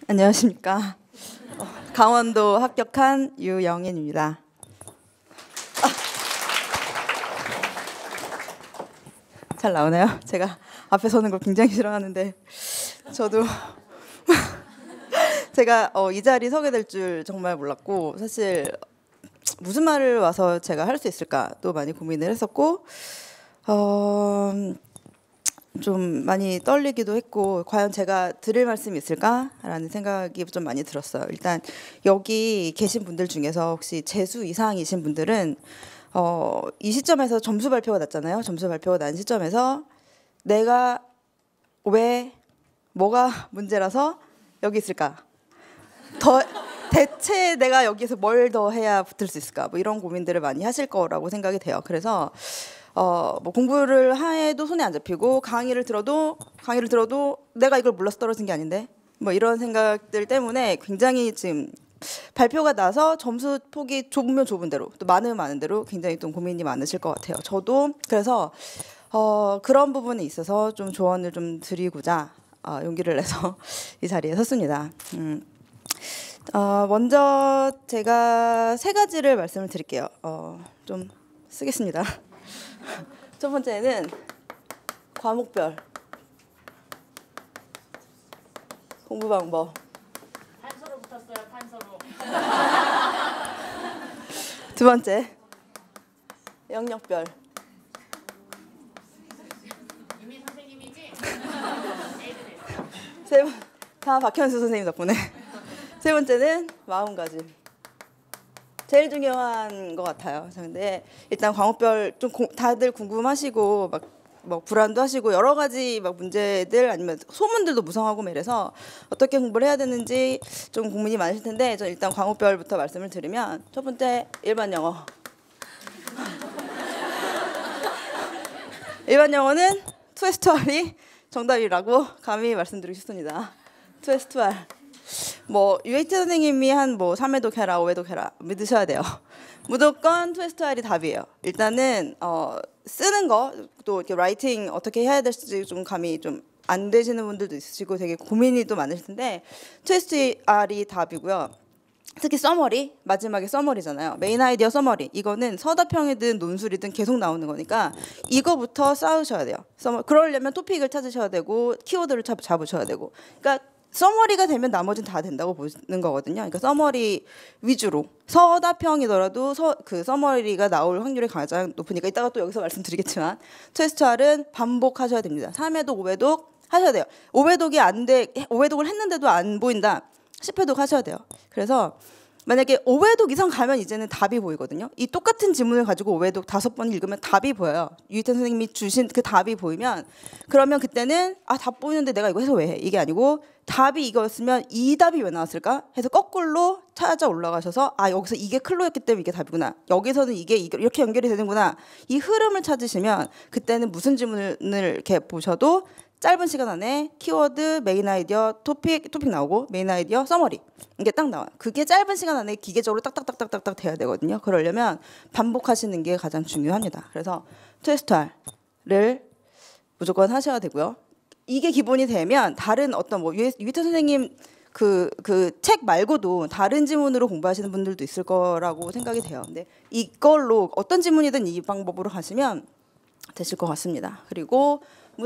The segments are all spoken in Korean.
안녕하십니까. 강원도 합격한 유영인입니다. 잘 나오나요? 제가 앞에 서는 걸 굉장히 싫어하는데 저도 제가 이 자리 서게 될 줄 정말 몰랐고, 사실 무슨 말을 와서 제가 할 수 있을까 또 많이 고민을 했었고, 좀 많이 떨리기도 했고, 과연 제가 드릴 말씀이 있을까라는 생각이 좀 많이 들었어요. 일단 여기 계신 분들 중에서 혹시 재수 이상이신 분들은 이 시점에서 점수 발표가 났잖아요. 점수 발표가 난 시점에서 내가 왜 뭐가 문제라서 여기 있을까? 대체 내가 여기서 뭘 더 해야 붙을 수 있을까? 뭐 이런 고민들을 많이 하실 거라고 생각이 돼요. 그래서 뭐 공부를 해도 손에 안 잡히고 강의를 들어도 내가 이걸 몰라서 떨어진 게 아닌데 뭐 이런 생각들 때문에 굉장히 지금 발표가 나서 점수 폭이 좁으면 좁은 대로 또 많으면 많은 대로 굉장히 좀 고민이 많으실 것 같아요. 저도 그래서 그런 부분에 있어서 좀 조언을 좀 드리고자 용기를 내서 이 자리에 섰습니다. 먼저 제가 세 가지를 말씀을 드릴게요. 좀 쓰겠습니다. 첫 번째는 과목별 공부 방법. 탄서로 붙었어요. 탄서로. 두 번째 영역별. 이미 선생님이지? 다 박현수 선생님 덕분에. 세 번째는 마음가짐. 제일 중요한 것 같아요. 근데 일단 과목별 좀 다들 궁금하시고 막 불안도 하시고 여러 가지 막 문제들 아니면 소문들도 무성하고 이래서 어떻게 공부를 해야 되는지 좀 고민이 많으실 텐데, 저 일단 과목별부터 말씀을 드리면 첫 번째 일반 영어. 일반 영어는 2S2R이 정답이라고 감히 말씀드리고 싶습니다. 2S2R. 뭐 UAT 선생님이 한 뭐 3회독 해라 5회독 해라 믿으셔야 돼요. 무조건 2S2R이 답이에요. 일단은 쓰는 거 또 이렇게 라이팅 어떻게 해야 될지 좀 감이 좀 안 되시는 분들도 있으시고 되게 고민이 또 많으실 텐데 2S2R이 답이고요. 특히 서머리, 마지막에 서머리잖아요. 메인 아이디어 서머리. 이거는 서답형이든 논술이든 계속 나오는 거니까 이거부터 쌓으셔야 돼요. 그러려면 토픽을 찾으셔야 되고 키워드를 잡으셔야 되고. 그러니까 서머리가 되면 나머지는 다 된다고 보는 거거든요. 그러니까 서머리 위주로 서답형이더라도 그 서머리가 나올 확률이 가장 높으니까 이따가 또 여기서 말씀드리겠지만 2S2R은 반복하셔야 됩니다. 3회독, 5회독 하셔야 돼요. 5회독을 했는데도 안 보인다. 10회독 하셔야 돼요. 그래서 만약에 5회독 이상 가면 이제는 답이 보이거든요. 이 똑같은 지문을 가지고 5회독 5번 읽으면 답이 보여요. 유희태 선생님이 주신 그 답이 보이면 그러면 그때는 답 보이는데 내가 이거 해서 왜 해? 이게 아니고 답이 이거였으면 이 답이 왜 나왔을까? 해서 거꾸로 찾아 올라가셔서 여기서 이게 클로였기 때문에 이게 답이구나. 여기서는 이게 이렇게 연결이 되는구나. 이 흐름을 찾으시면 그때는 무슨 지문을 이렇게 보셔도 짧은 시간 안에 키워드, 메인 아이디어, 토픽 나오고 메인 아이디어, 서머리 이게 딱 나와요. 그게 짧은 시간 안에 기계적으로 딱딱딱딱딱 돼야 되거든요. 그러려면 반복하시는 게 가장 중요합니다. 그래서 2S2R을 무조건 하셔야 되고요. 이게 기본이 되면 다른 어떤 뭐 유희태 선생님 그 책 말고도 다른 지문으로 공부하시는 분들도 있을 거라고 생각이 돼요. 근데 이걸로 어떤 지문이든 이 방법으로 가시면 되실 것 같습니다. 그리고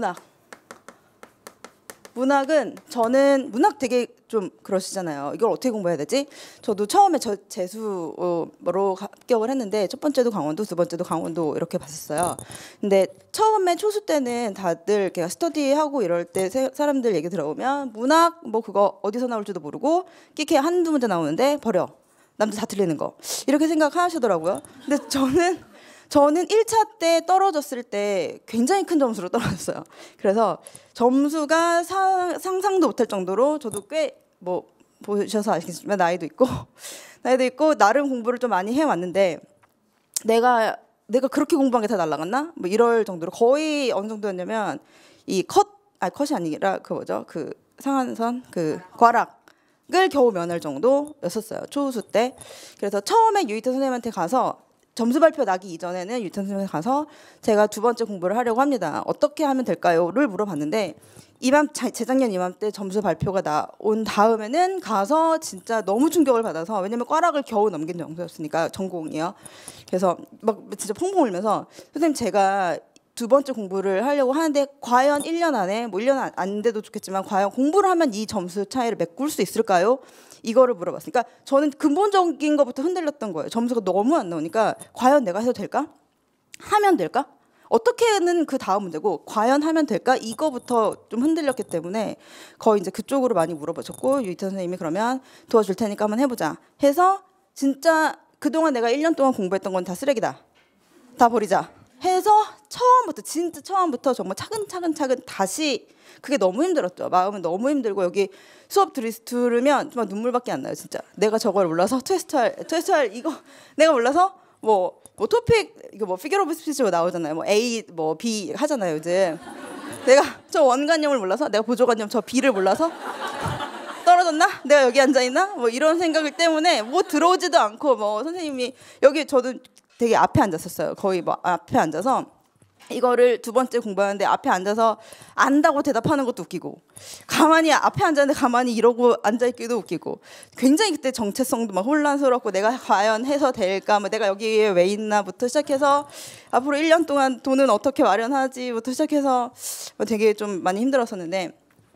문학은 저는 문학 되게 좀 그러시잖아요. 이걸 어떻게 공부해야 되지? 저도 처음에 재수로 합격을 했는데 첫 번째도 강원도, 두 번째도 강원도 이렇게 봤었어요. 근데 처음에 초수 때는 다들 이렇게 스터디하고 이럴 때 사람들 얘기 들어보면 문학 뭐 그거 어디서 나올지도 모르고 끼케 한두 문제 나오는데 버려. 남들 다 틀리는 거. 이렇게 생각하시더라고요. 근데 저는 1차 때 떨어졌을 때 굉장히 큰 점수로 떨어졌어요. 그래서 점수가 상상도 못할 정도로 저도 꽤 뭐 보셔서 아시겠지만 나이도 있고 나름 공부를 좀 많이 해왔는데 내가 그렇게 공부한 게 다 날라갔나? 뭐 이럴 정도로 거의 어느 정도였냐면 이 컷이 아니라 그 상한선 과락을 겨우 면할 정도였었어요. 초우수 때. 그래서 처음에 유희태 선생님한테 가서 점수 발표 나기 이전에는 유희태 선생님한테 가서 제가 두 번째 공부를 하려고 합니다. 어떻게 하면 될까요?를 물어봤는데 재작년 이맘때 점수 발표가 나온 다음에는 가서 진짜 너무 충격을 받아서, 왜냐면 꽈락을 겨우 넘긴 점수였으니까 전공이요. 그래서 막 진짜 펑펑 울면서 선생님 제가 두 번째 공부를 하려고 하는데 과연 1년 안에 뭐 1년 안 돼도 좋겠지만 과연 공부를 하면 이 점수 차이를 메꿀 수 있을까요? 이거를 물어봤으니까 저는 근본적인 것부터 흔들렸던 거예요. 점수가 너무 안 나오니까 과연 내가 해도 될까? 하면 될까? 어떻게는 그 다음 문제고 과연 하면 될까? 이거부터 좀 흔들렸기 때문에 거의 이제 그쪽으로 많이 물어보셨고, 유이태 선생님이 그러면 도와줄 테니까 한번 해보자 해서 진짜 그동안 내가 1년 동안 공부했던 건 다 쓰레기다. 다 버리자 해서 진짜 처음부터 정말 차근차근 다시, 그게 너무 힘들었죠. 마음은 너무 힘들고 여기 수업 들으면 정말 눈물밖에 안 나요. 진짜 내가 저걸 몰라서 트위스트할 이거 내가 몰라서 뭐 토픽 이거 뭐 피겨 오브 스피치 나오잖아요. 뭐 A 뭐 B 하잖아요. 요즘 내가 저 원관념을 몰라서, 내가 보조관념 저 B를 몰라서 떨어졌나? 내가 여기 앉아 있나? 뭐 이런 생각을 때문에 뭐 들어오지도 않고, 뭐 선생님이 여기 저도 되게 앞에 앉았었어요. 거의 뭐 앞에 앉아서 이거를 두 번째 공부하는데 앞에 앉아서 안다고 대답하는 것도 웃기고, 가만히 앞에 앉았는데 가만히 이러고 앉아있기도 웃기고, 굉장히 그때 정체성도 막 혼란스럽고 내가 과연 해서 될까, 뭐 내가 여기에 왜 있나부터 시작해서 앞으로 1년 동안 돈은 어떻게 마련하지부터 시작해서 되게 좀 많이 힘들었었는데,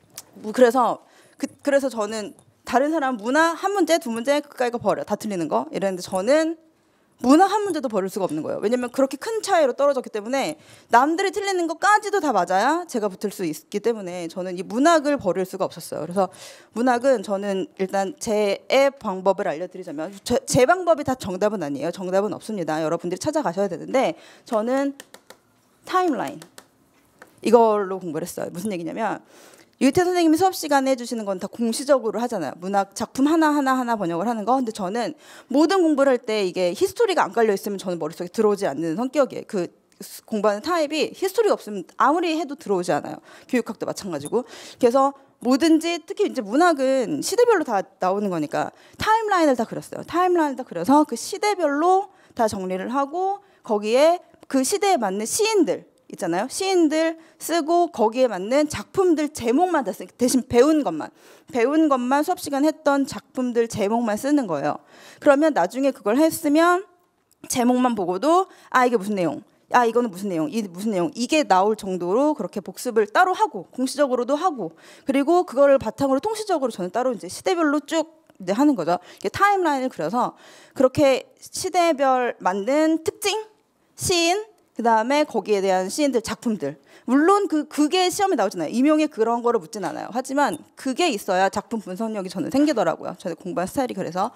그래서 저는 다른 사람 문화 한 문제 두 문제 그까이 거 버려, 다 틀리는 거 이랬는데 저는 문학 한 문제도 버릴 수가 없는 거예요. 왜냐면 그렇게 큰 차이로 떨어졌기 때문에 남들이 틀리는 것까지도 다 맞아야 제가 붙을 수 있기 때문에 저는 이 문학을 버릴 수가 없었어요. 그래서 문학은 저는 일단 제 방법을 알려드리자면, 제 방법이 다 정답은 아니에요. 정답은 없습니다. 여러분들이 찾아가셔야 되는데 저는 타임라인 이걸로 공부를 했어요. 무슨 얘기냐면, 유태 선생님이 수업 시간에 해주시는 건 다 공시적으로 하잖아요. 문학 작품 하나 번역을 하는 거. 근데 저는 모든 공부를 할 때 이게 히스토리가 안 깔려 있으면 저는 머릿속에 들어오지 않는 성격이에요. 그 공부하는 타입이 히스토리가 없으면 아무리 해도 들어오지 않아요. 교육학도 마찬가지고. 그래서 뭐든지 특히 이제 문학은 시대별로 다 나오는 거니까 타임라인을 다 그렸어요. 타임라인을 다 그려서 그 시대별로 다 정리를 하고 거기에 그 시대에 맞는 시인들 있잖아요. 시인들 쓰고 거기에 맞는 작품들 제목만 다 쓰고, 대신 배운 것만 수업 시간 했던 작품들 제목만 쓰는 거예요. 그러면 나중에 그걸 했으면 제목만 보고도 이게 무슨 내용, 이거는 무슨 내용, 이 무슨 내용, 이게 나올 정도로 그렇게 복습을 따로 하고 공시적으로도 하고, 그리고 그거를 바탕으로 통시적으로 저는 따로 이제 시대별로 쭉 이제 하는 거죠. 이게 타임라인을 그려서 그렇게 시대별 맞는 특징, 시인, 그 다음에 거기에 대한 시인들 작품들, 물론 그게 시험에 나오잖아요. 임용에 그런 거를 묻진 않아요. 하지만 그게 있어야 작품 분석력이 저는 생기더라고요. 저는 공부한 스타일이 그래서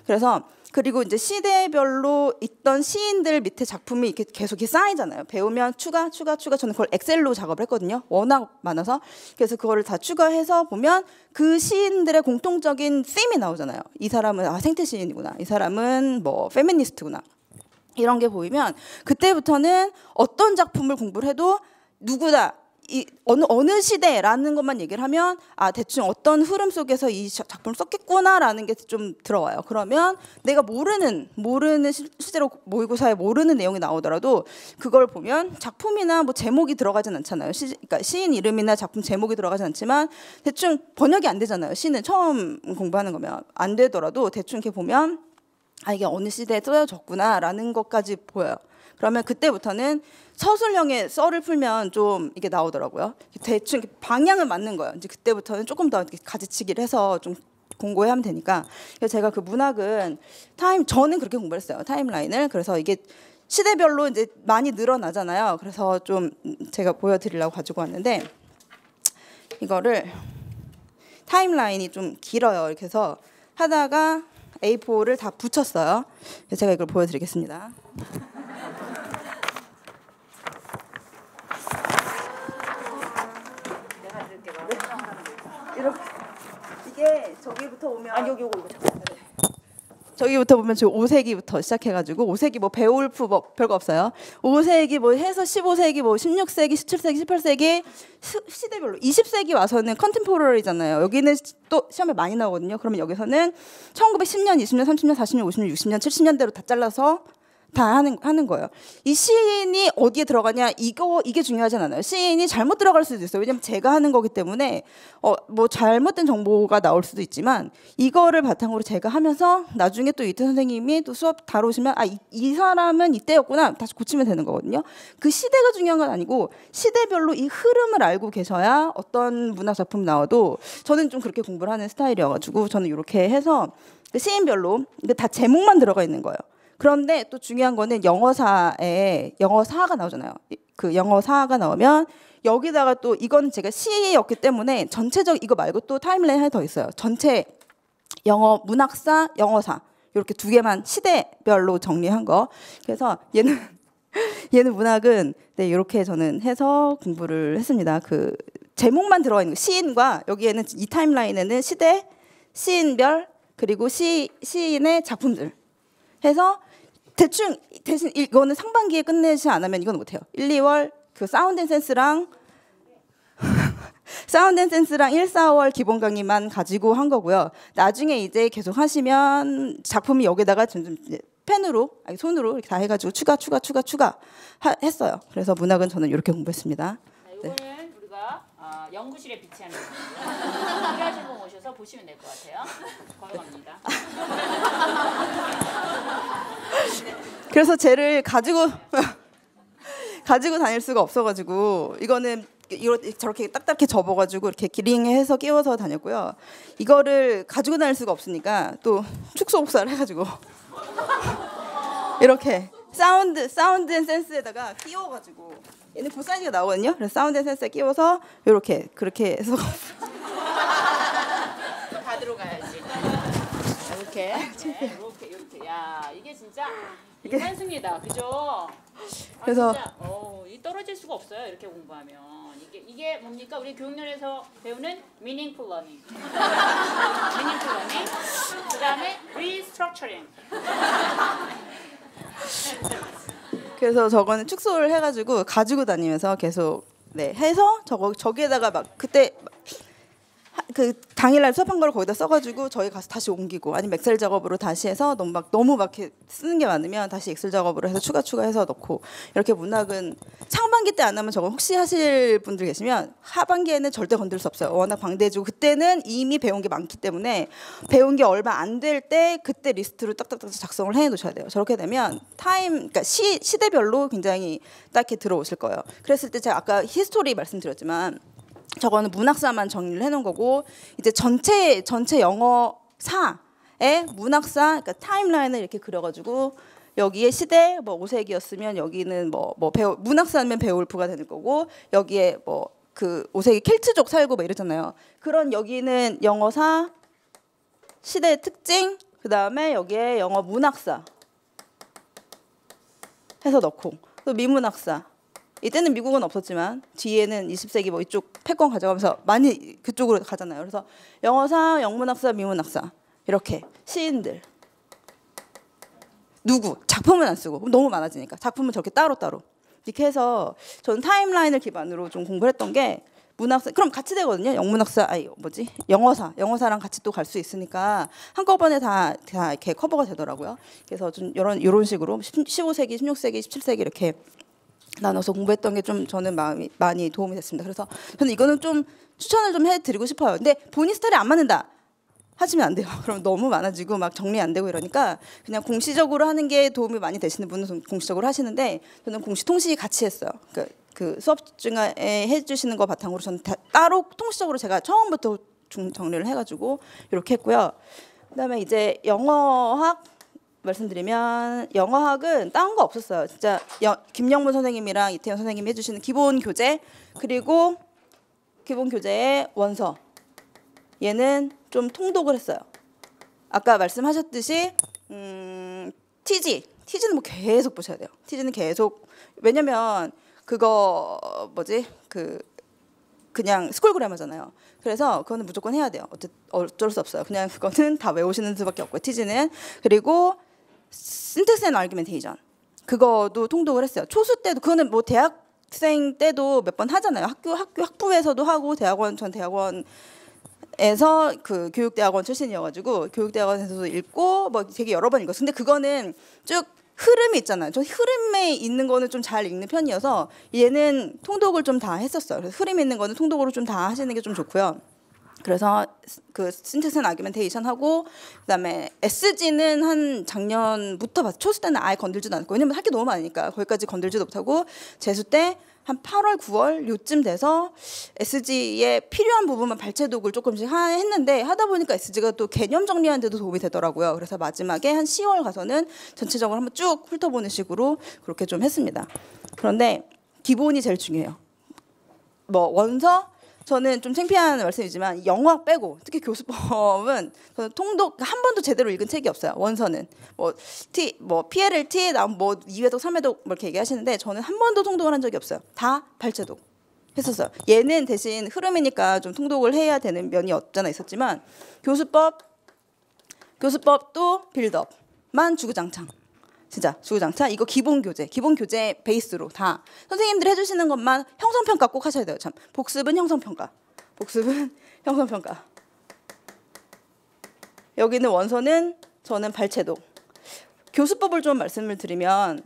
그리고 이제 시대별로 있던 시인들 밑에 작품이 이렇게 계속 이렇게 쌓이잖아요. 배우면 추가 저는 그걸 엑셀로 작업을 했거든요. 워낙 많아서. 그래서 그거를 다 추가해서 보면 그 시인들의 공통적인 셈이 나오잖아요. 이 사람은 생태 시인이구나, 이 사람은 뭐 페미니스트구나, 이런 게 보이면 그때부터는 어떤 작품을 공부를 해도 누구다, 이 어느 시대라는 것만 얘기를 하면 대충 어떤 흐름 속에서 이 작품을 썼겠구나라는 게 좀 들어와요. 그러면 내가 모르는 실제로 모의고사에 모르는 내용이 나오더라도 그걸 보면 작품이나 뭐 제목이 들어가진 않잖아요. 그러니까 시인 이름이나 작품 제목이 들어가진 않지만 대충 번역이 안 되잖아요. 시는 처음 공부하는 거면 안 되더라도 대충 이렇게 보면 이게 어느 시대에 쓰여졌구나라는 것까지 보여요. 그러면 그때부터는 서술형의 썰을 풀면 좀 이게 나오더라고요. 대충 방향을 맞는 거예요. 이제 그때부터는 조금 더 가지치기를 해서 좀 공부해야 하면 되니까. 그래서 제가 그 문학은 저는 그렇게 공부를 했어요. 타임라인을. 그래서 이게 시대별로 이제 많이 늘어나잖아요. 그래서 좀 제가 보여드리려고 가지고 왔는데, 이거를 타임라인이 좀 길어요. 이렇게 해서 하다가 A4를 다 붙였어요. 그래서 제가 이걸 보여드리겠습니다. 이렇게 이게 저기부터 오면 요거 저기부터 보면 저 5세기부터 시작해가지고 5세기 뭐 베올프 뭐 별거 없어요. 5세기 뭐 해서 15세기 뭐 16세기, 17세기, 18세기 시대별로 20세기 와서는 컨템포러리잖아요. 여기는 또 시험에 많이 나오거든요. 그러면 여기서는 1910년, 20년, 30년, 40년, 50년, 60년, 70년대로 다 잘라서 다 하는 거예요. 이 시인이 어디에 들어가냐 이게 중요하진 않아요. 시인이 잘못 들어갈 수도 있어요. 왜냐면 제가 하는 거기 때문에 뭐 잘못된 정보가 나올 수도 있지만 이거를 바탕으로 제가 하면서 나중에 또 이태 선생님이 또 수업 다루시면 이 사람은 이때였구나 다시 고치면 되는 거거든요. 그 시대가 중요한 건 아니고 시대별로 이 흐름을 알고 계셔야 어떤 문학 작품 나와도 저는 좀 그렇게 공부를 하는 스타일이어가지고 저는 이렇게 해서 그 시인별로 근데 다 제목만 들어가 있는 거예요. 그런데 또 중요한 거는 영어사에 영어사가 나오잖아요. 그 영어사가 나오면 여기다가 또 이건 제가 시였기 때문에 전체적 이거 말고 또 타임라인 하나 더 있어요. 전체 영어 문학사, 영어사 이렇게 두 개만 시대별로 정리한 거. 그래서 얘는 문학은 네 이렇게 저는 해서 공부를 했습니다. 그 제목만 들어가 있는 거. 시인과 여기에는 이 타임라인에는 시대, 시인별 그리고 시인의 작품들 해서 대충 대신 이거는 상반기에 끝내지 않으면 이건 못해요. 1, 2월 그 사운드 앤 센스랑 1, 4월 기본 강의만 가지고 한 거고요. 나중에 이제 계속 하시면 작품이 여기다가 점점 펜으로 손으로 이렇게 다 해가지고 추가 했어요. 그래서 문학은 저는 이렇게 공부했습니다. 이거는 네. 우리가 연구실에 비치하는 일하시고 오셔서 보시면 될 것 같아요. 걸어갑니다. 그래서 쟤를 가지고 다닐 수가 없어가지고 이거는 저렇게 딱딱히 접어가지고 이렇게 기링해서 끼워서 다녔고요. 이거를 가지고 다닐 수가 없으니까 또 축소 복사를 해가지고 이렇게 사운드 앤 센스에다가 끼워가지고 얘는 그 사이즈가 나오거든요. 그래서 사운드 앤 센스에 끼워서 이렇게 그렇게 해서 다 들어가야지. 이렇게, 네, 이렇게. 야, 이게 진짜 인간승리다, 그죠? 그래서 진짜, 이 떨어질 수가 없어요. 이렇게 공부하면 이게 뭡니까? 우리 교육열에서 배우는 meaningful learning. meaningful learning. 그다음에 restructuring. 그래서 저거는 축소를 해가지고 가지고 다니면서 계속 해서 저기에다가 막 그때 그 당일날 수업한 걸 거기다 써가지고 저희 가서 다시 옮기고 아니면 엑셀 작업으로 다시 해서 너무 막 이렇게 쓰는 게 많으면 다시 엑셀 작업으로 해서 추가해서 넣고 이렇게 문학은 상반기 때 안 하면 저거 혹시 하실 분들 계시면 하반기에는 절대 건들 수 없어요. 워낙 방대해지고 그때는 이미 배운 게 많기 때문에 배운 게 얼마 안 될 때 그때 리스트로 딱딱딱 작성을 해 놓으셔야 돼요. 저렇게 되면 그러니까 시대별로 굉장히 딱히 들어오실 거예요. 그랬을 때 제가 아까 히스토리 말씀드렸지만 저거는 문학사만 정리를 해놓은 거고 이제 전체 영어사의 문학사 그러니까 타임라인을 이렇게 그려가지고 여기에 시대 뭐 5세기였으면 여기는 뭐 문학사면 베오울프가 되는 거고 여기에 뭐 그 5세기 켈트족 살고 막 이러잖아요. 그런 여기는 영어사 시대의 특징 그 다음에 여기에 영어 문학사 해서 넣고 또 미문학사 이때는 미국은 없었지만 뒤에는 20세기 뭐 이쪽 패권 가져가면서 많이 그쪽으로 가잖아요. 그래서 영어사, 영문학사, 미문학사 이렇게 시인들 누구 작품은 안 쓰고 너무 많아지니까 작품은 저렇게 따로따로 이렇게 해서 저는 타임라인을 기반으로 좀 공부를 했던 게 문학사 그럼 같이 되거든요. 영문학사 영어사랑 같이 또 갈 수 있으니까 한꺼번에 다 이렇게 커버가 되더라고요. 그래서 좀 이런 식으로 15세기, 16세기, 17세기 이렇게 나눠서 공부했던 게 좀 저는 많이 도움이 됐습니다. 그래서 저는 이거는 좀 추천을 좀 해드리고 싶어요. 근데 본인 스타일이 안 맞는다 하시면 안 돼요. 그럼 너무 많아지고 막 정리 안 되고 이러니까 그냥 공시적으로 하는 게 도움이 많이 되시는 분은 공시적으로 하시는데 저는 공시 통시 같이 했어요. 그 수업 중에 해주시는 거 바탕으로 저는 따로 통시적으로 제가 처음부터 정리를 해가지고 이렇게 했고요. 그다음에 이제 영어학 말씀드리면 영어학은 다른 거 없었어요. 진짜 김영문 선생님이랑 이태현 선생님이 해주시는 기본 교재 그리고 기본 교재의 원서 얘는 좀 통독을 했어요. 아까 말씀하셨듯이 TG는 뭐 계속 보셔야 돼요. TG는 계속 왜냐면 그거 그냥 스쿨그래머잖아요. 그래서 그거는 무조건 해야 돼요. 어쩔 수 없어요. 그냥 그거는 다 외우시는 수밖에 없고요. TG는 그리고 신텍스 앤 아규멘테이션 그거도 통독을 했어요. 초수 때도 그거는 뭐 대학생 때도 몇 번 하잖아요. 학부에서도 하고 전 대학원에서 그 교육대학원 출신이어가지고 교육대학원에서도 읽고 뭐 되게 여러 번 읽었어요. 근데 그거는 쭉 흐름이 있잖아요. 저 흐름에 있는 거는 좀 잘 읽는 편이어서 얘는 통독을 좀 다 했었어요. 그래서 흐름 있는 거는 통독으로 좀 다 하시는 게 좀 좋고요. 그래서 그 신텍스 아규멘테이션 하고 그다음에 SG는 한 작년부터 봤어요. 초수 때는 아예 건들지도 않고 왜냐면 할 게 너무 많으니까 거기까지 건들지도 못하고 재수 때 한 8월 9월 요쯤 돼서 SG에 필요한 부분만 발췌독을 조금씩 했는데 하다 보니까 SG가 또 개념 정리하는 데도 도움이 되더라고요. 그래서 마지막에 한 10월 가서는 전체적으로 한번 쭉 훑어보는 식으로 그렇게 좀 했습니다. 그런데 기본이 제일 중요해요. 뭐 원서 저는 좀 창피한 말씀이지만 영어 빼고 특히 교수법은 저는 통독 한 번도 제대로 읽은 책이 없어요. 원서는 뭐 PLLT 뭐 2회독 3회독 뭐 이렇게 얘기하시는데 저는 한 번도 통독을 한 적이 없어요. 다 발췌독 했었어요. 얘는 대신 흐름이니까 좀 통독을 해야 되는 면이 없잖아 있었지만 교수법도 빌드업만 주구장창. 진짜 주구장창 이거 기본 교재 베이스로 다 선생님들 해주시는 것만 형성평가 꼭 하셔야 돼요. 참 복습은 형성평가. 여기는 원서는 저는 발췌독. 교수법을 좀 말씀을 드리면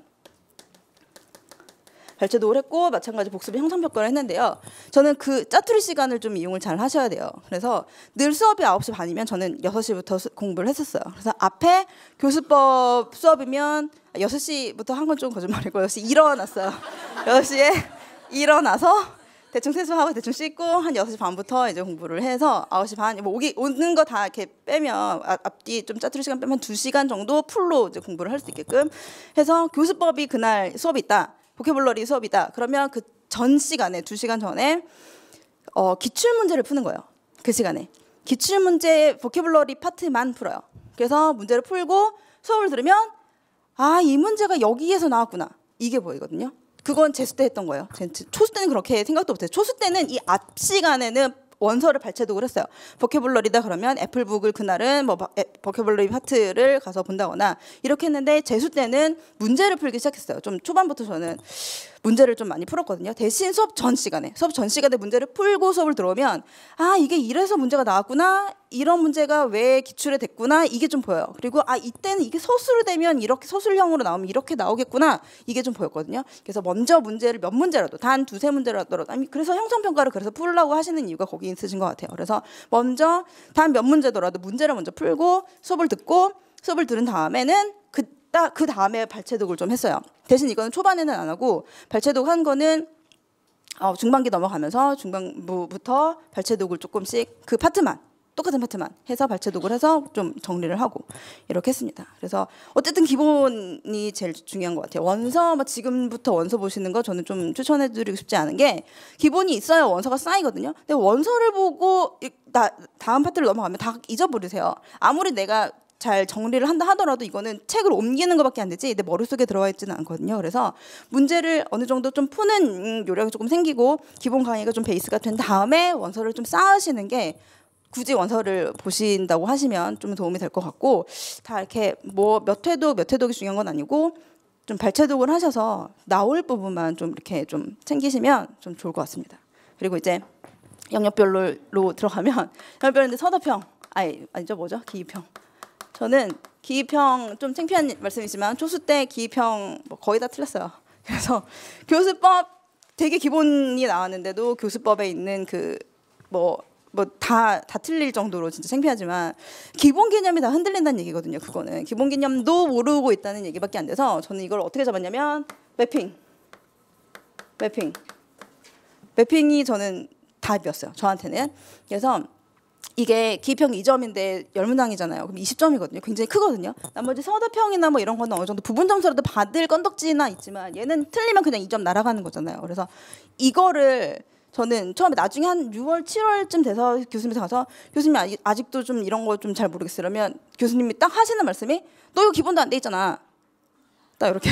발췌독을 했고 마찬가지 복습의 형성평가를 했는데요. 저는 그 짜투리 시간을 좀 이용을 잘 하셔야 돼요. 그래서 늘 수업이 9시 반이면 저는 6시부터 공부를 했었어요. 그래서 앞에 교수법 수업이면 6시부터 한 건 좀 거짓말이고 6시 일어났어요. 6시에 일어나서 대충 세수하고 대충 씻고 한 6시 반부터 이제 공부를 해서 9시 반 뭐 오는 거 다 이렇게 빼면 앞뒤 좀 짜투리 시간 빼면 2시간 정도 풀로 이제 공부를 할 수 있게끔 해서 교수법이 그날 수업이 있다. 보캐블러리 수업이다. 그러면 그 전 시간에 2시간 전에 기출 문제를 푸는 거예요. 그 시간에 기출 문제 보캐블러리 파트만 풀어요. 그래서 문제를 풀고 수업을 들으면 아, 이 문제가 여기에서 나왔구나. 이게 보이거든요. 그건 재수 때 했던 거예요. 초수 때는 그렇게 생각도 못해요. 초수 때는 이 앞 시간에는 원서를 발췌독을 했어요. 보캐블러리다 그러면 애플북을 그날은 뭐 보캐블러리 파트를 가서 본다거나 이렇게 했는데 재수 때는 문제를 풀기 시작했어요. 좀 초반부터 저는 문제를 좀 많이 풀었거든요. 대신 수업 전 시간에 문제를 풀고 수업을 들어오면 아, 이게 이래서 문제가 나왔구나. 이런 문제가 왜 기출에 됐구나. 이게 좀 보여요. 그리고 아, 이때는 이게 서술로 되면 이렇게 서술형으로 나오면 이렇게 나오겠구나. 이게 좀 보였거든요. 그래서 먼저 문제를 몇 문제라도 단 2-3문제라도 그래서 형성평가를 그래서 풀라고 하시는 이유가 거기 있으신 것 같아요. 그래서 먼저 단 몇 문제더라도 문제를 먼저 풀고 수업을 듣고 수업을 들은 다음에는 그 다음에 발췌독을 좀 했어요. 대신 이거는 초반에는 안 하고 발췌독 한 거는 중반기 넘어가면서 중반부부터 발췌독을 조금씩 그 파트만 똑같은 파트만 해서 발췌독을 해서 좀 정리를 하고 이렇게 했습니다. 그래서 어쨌든 기본이 제일 중요한 것 같아요. 원서 지금부터 원서 보시는 거 저는 좀 추천해드리고 싶지 않은 게 기본이 있어야 원서가 쌓이거든요. 근데 원서를 보고 다음 파트를 넘어가면 다 잊어버리세요. 아무리 내가 잘 정리를 한다 하더라도 이거는 책을 옮기는 것밖에 안 되지 내 머릿속에 들어와 있지는 않거든요. 그래서 문제를 어느 정도 좀 푸는 요령이 조금 생기고 기본 강의가 좀 베이스가 된 다음에 원서를 좀 쌓으시는 게 굳이 원서를 보신다고 하시면 좀 도움이 될 것 같고 다 이렇게 뭐 몇 회독이 중요한 건 아니고 좀 발췌독을 하셔서 나올 부분만 좀 이렇게 좀 챙기시면 좀 좋을 것 같습니다. 그리고 이제 영역별로 들어가면 영역별인데 서도평 아니죠 뭐죠 기입평. 저는 기입평 좀 창피한 말씀이지만 초수 때 기입평 뭐 거의 다 틀렸어요. 그래서 교수법 되게 기본이 나왔는데도 교수법에 있는 그 다 틀릴 정도로 진짜 창피하지만 기본 개념이 다 흔들린다는 얘기거든요. 그거는 기본 개념도 모르고 있다는 얘기밖에 안 돼서 저는 이걸 어떻게 잡았냐면 매핑이 저는 답이었어요. 저한테는. 그래서 이게 기입평 2점인데 10문항이잖아요. 그럼 20점이거든요. 굉장히 크거든요. 나머지 서도평이나 뭐 이런 거는 어느 정도 부분 점수라도 받을 건덕지나 있지만 얘는 틀리면 그냥 2점 날아가는 거잖아요. 그래서 이거를 저는 처음에 나중에 한 6월, 7월쯤 돼서 교수님한테 가서 교수님 아직도 좀 이런 거 좀 잘 모르겠어요. 그러면 교수님이 딱 하시는 말씀이 너 이거 기본도 안 돼 있잖아. 딱 이렇게.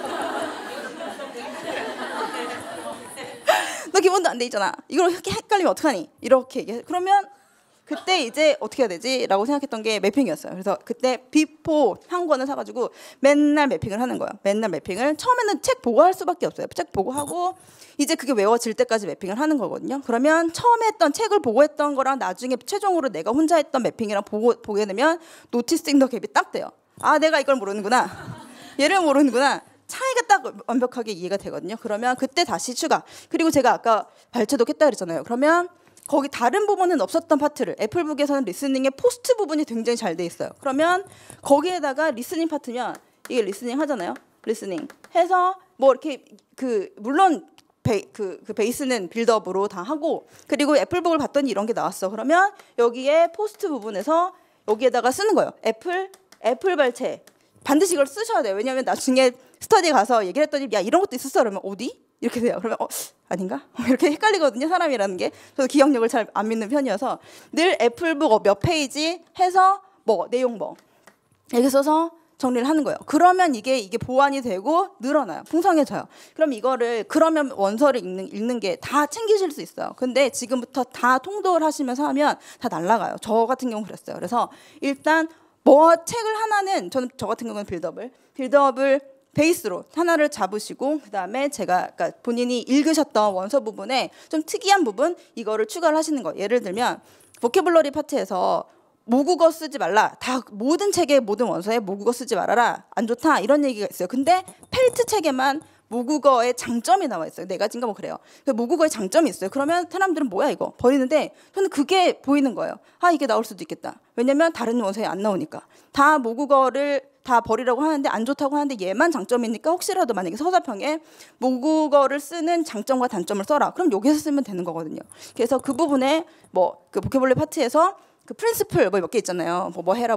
너 기본도 안 돼 있잖아. 이걸 헷갈리면 어떡하니? 이렇게 얘기해. 그러면 그때 이제 어떻게 해야 되지? 라고 생각했던 게 매핑이었어요. 그래서 그때 비포 한 권을 사가지고 맨날 매핑을 하는 거예요. 맨날 매핑을 처음에는 책 보고 할 수밖에 없어요. 책 보고 하고 이제 그게 외워질 때까지 매핑을 하는 거거든요. 그러면 처음에 했던 책을 보고 했던 거랑 나중에 최종으로 내가 혼자 했던 매핑이랑 보게 되면 노티싱 더 갭이 딱 돼요. 아, 내가 이걸 모르는구나. 얘를 모르는구나. 차이가 딱 완벽하게 이해가 되거든요. 그러면 그때 다시 추가. 그리고 제가 아까 발췌독 했다 그랬잖아요. 그러면 거기 다른 부분은 없었던 파트를 애플북에서는 리스닝의 포스트 부분이 굉장히 잘 돼 있어요. 그러면 거기에다가 리스닝 파트면 이게 리스닝 하잖아요. 리스닝 해서 뭐 이렇게 물론 베이스는 빌드업으로 다 하고 그리고 애플북을 봤더니 이런 게 나왔어. 그러면 여기에 포스트 부분에서 여기에다가 쓰는 거예요. 애플 발췌 반드시 이걸 쓰셔야 돼요. 왜냐하면 나중에 스터디 가서 얘기를 했더니 야 이런 것도 있었어. 그러면 어디? 이렇게 돼요. 그러면 아닌가? 이렇게 헷갈리거든요. 사람이라는 게. 저도 기억력을 잘 안 믿는 편이어서 늘 애플북 몇 페이지 해서 뭐 내용 뭐 이렇게 써서 정리를 하는 거예요. 그러면 이게 보완이 되고 늘어나요. 풍성해져요. 그럼 이거를 그러면 원서를 읽는 게 다 챙기실 수 있어요. 근데 지금부터 다 통독을 하시면서 하면 다 날아가요. 저 같은 경우 그랬어요. 그래서 일단 뭐 책을 하나는 저 같은 경우는 빌드업을 베이스로 하나를 잡으시고 그다음에 제가 그러니까 본인이 읽으셨던 원서 부분에 좀 특이한 부분 이거를 추가를 하시는 거예요. 예를 들면 보캐블러리 파트에서 모국어 쓰지 말라. 다 모든 책의 모든 원서에 모국어 쓰지 말아라. 안 좋다. 이런 얘기가 있어요. 근데 펠트 책에만 모국어의 장점이 나와 있어요. 4가지인가 뭐 그래요. 모국어의 장점이 있어요. 그러면 사람들은 뭐야 이거 버리는데 저는 그게 보이는 거예요. 아 이게 나올 수도 있겠다. 왜냐면 다른 원서에 안 나오니까. 다 모국어를 다 버리라고 하는데 안 좋다고 하는데 얘만 장점이니까 혹시라도 만약에 서사평에 모국어를 쓰는 장점과 단점을 써라. 그럼 여기서 쓰면 되는 거거든요. 그래서 그 부분에 뭐 그 보캐블러리 파트에서 그 프린시플 뭐 몇 개 있잖아요. 뭐 해라.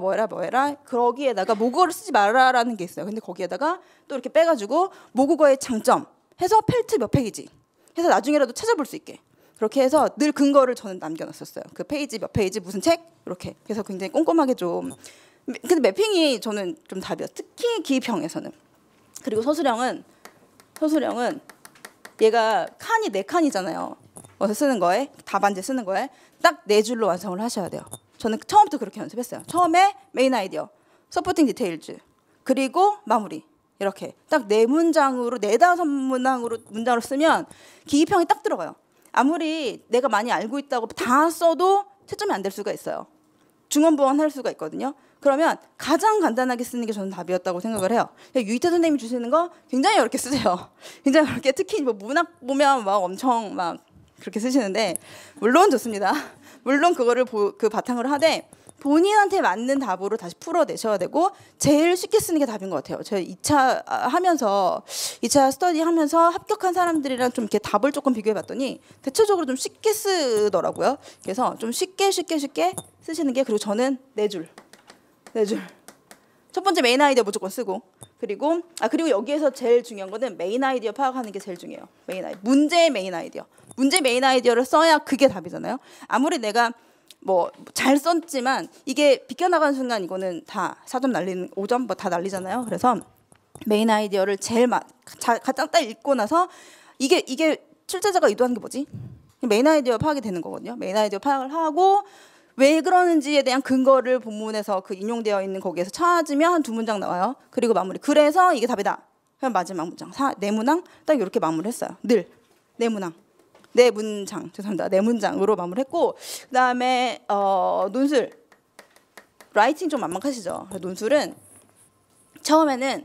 거기에다가 모국어를 쓰지 말아라는 게 있어요. 근데 거기에다가 또 이렇게 빼가지고 모국어의 장점 해서 펠트 몇 페이지 해서 나중에라도 찾아볼 수 있게 그렇게 해서 늘 근거를 저는 남겨놨었어요. 그 페이지 몇 페이지 무슨 책 이렇게 그래서 굉장히 꼼꼼하게 좀. 근데 매핑이 저는 좀 답이에요. 특히 기입형에서는. 그리고 서술형은 얘가 칸이 4칸이잖아요. 어서 쓰는 거에 답안지 쓰는 거에 딱 4줄로 완성을 하셔야 돼요. 저는 처음부터 그렇게 연습했어요. 처음에 메인 아이디어, 서포팅 디테일즈, 그리고 마무리 이렇게 딱 4문장으로 4-5문장으로 쓰면 기입형이 딱 들어가요. 아무리 내가 많이 알고 있다고 다 써도 채점이 안 될 수가 있어요. 중원부원 할 수가 있거든요. 그러면 가장 간단하게 쓰는 게 저는 답이었다고 생각을 해요. 유이태 선생님이 주시는 거 굉장히 어렵게 쓰세요. 굉장히 어렵게 특히 뭐 문학 보면 막 엄청 막 그렇게 쓰시는데 물론 좋습니다. 물론 그거를 그 바탕으로 하되 본인한테 맞는 답으로 다시 풀어내셔야 되고 제일 쉽게 쓰는 게 답인 것 같아요. 제가 2차 스터디 하면서 합격한 사람들이랑 좀 이렇게 답을 조금 비교해봤더니 대체적으로 좀 쉽게 쓰더라고요. 그래서 좀 쉽게 쓰시는 게 그리고 저는 4줄. 첫 번째 메인 아이디어 무조건 쓰고 그리고 여기에서 제일 중요한 거는 메인 아이디어 파악하는 게 제일 중요해요. 문제의 메인 아이디어. 문제 메인 아이디어를 써야 그게 답이잖아요. 아무리 내가 뭐 잘 썼지만 이게 비껴나가는 순간 이거는 다 4점 날리는 5점 뭐 다 날리잖아요. 그래서 메인 아이디어를 가장 딱 읽고 나서 이게 출제자가 의도하는 게 뭐지? 메인 아이디어 파악이 되는 거거든요. 메인 아이디어 파악을 하고 왜 그러는지에 대한 근거를 본문에서 그 인용되어 있는 거기에서 찾으면 한 2문장 나와요. 그리고 마무리. 그래서 이게 답이다. 그럼 마지막 문장 4문항 딱 이렇게 마무리했어요. 늘 4문항. 4문장 죄송합니다. 4문장으로 마무리했고 그다음에 논술 라이팅 좀 만만하시죠. 논술은 처음에는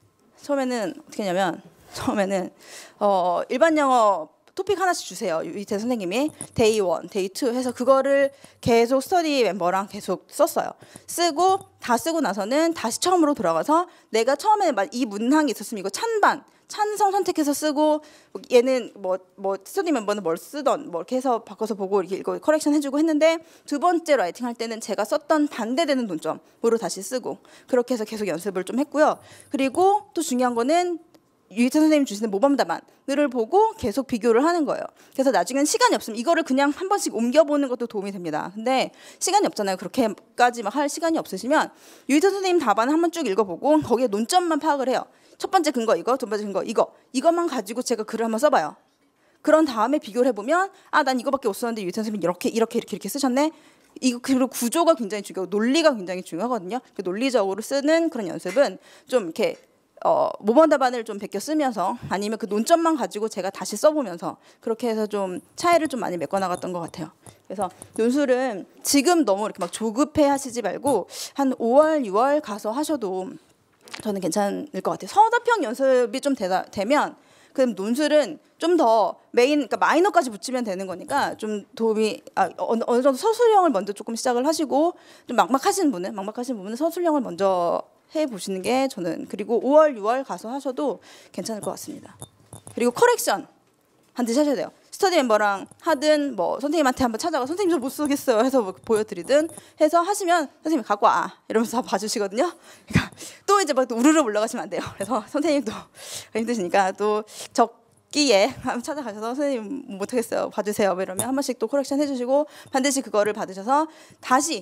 어떻게 했냐면 처음에는 일반 영어 토픽 하나씩 주세요. 유이태 선생님이 데이 1, 데이 2 해서 그거를 계속 스터디 멤버랑 계속 썼어요. 다 쓰고 나서는 다시 처음으로 돌아가서 내가 처음에 이 문항이 있었으면 이거 찬성 선택해서 쓰고 얘는 뭐 스터디 멤버는 뭘 쓰던 뭐 이렇게 해서 바꿔서 보고 이렇게 이거 커렉션 해주고 했는데 두 번째 라이팅 할 때는 제가 썼던 반대되는 논점으로 다시 쓰고 그렇게 해서 계속 연습을 좀 했고요. 그리고 또 중요한 거는 유이태 선생님 주시는 모범 답안을 보고 계속 비교를 하는 거예요. 그래서 나중에는 시간이 없으면 이거를 그냥 한 번씩 옮겨보는 것도 도움이 됩니다. 근데 시간이 없잖아요. 그렇게까지 막 할 시간이 없으시면 유이태 선생님 답안을 한번 쭉 읽어보고 거기에 논점만 파악을 해요. 첫 번째 근거 이거, 두 번째 근거 이것만 가지고 제가 글을 한번 써봐요. 그런 다음에 비교를 해보면 난 이거밖에 못 썼는데 유이태 선생님이 이렇게 쓰셨네. 그리고 구조가 굉장히 중요하고 논리가 굉장히 중요하거든요. 논리적으로 쓰는 그런 연습은 좀 이렇게 모범 답안을 좀 베껴 쓰면서 아니면 그 논점만 가지고 제가 다시 써보면서 그렇게 해서 좀 차이를 좀 많이 메꿔 나갔던 것 같아요. 그래서 논술은 지금 너무 이렇게 막 조급해 하시지 말고 한 5월, 6월 가서 하셔도 저는 괜찮을 것 같아요. 서답형 연습이 좀 되면 그럼 논술은 좀 더 그러니까 마이너까지 붙이면 되는 거니까 좀 도움이 어느 정도 서술형을 먼저 조금 시작을 하시고 좀 막막하신 부분은 서술형을 먼저 해 보시는 게 저는 그리고 5월, 6월 가서 하셔도 괜찮을 것 같습니다. 그리고 커렉션 반드시 하셔야 돼요. 스터디 멤버랑 하든 뭐 선생님한테 한번 찾아가 선생님 저 못 쓰겠어요 해서 뭐 보여드리든 해서 하시면 선생님 갖고 와 이러면서 봐주시거든요. 그러니까 또 이제 막 우르르 올라가시면 안 돼요. 그래서 선생님도 힘드시니까 또 적기에 한번 찾아가셔서 선생님 못하겠어요 봐주세요 뭐 이러면 한 번씩 또 코렉션 해주시고 반드시 그거를 받으셔서 다시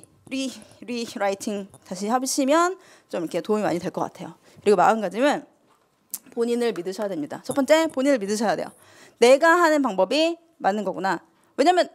리라이팅 다시 하시면 좀 이렇게 도움이 많이 될 것 같아요. 그리고 마음가짐은 본인을 믿으셔야 됩니다. 첫 번째 본인을 믿으셔야 돼요. 내가 하는 방법이 맞는 거구나. 왜냐면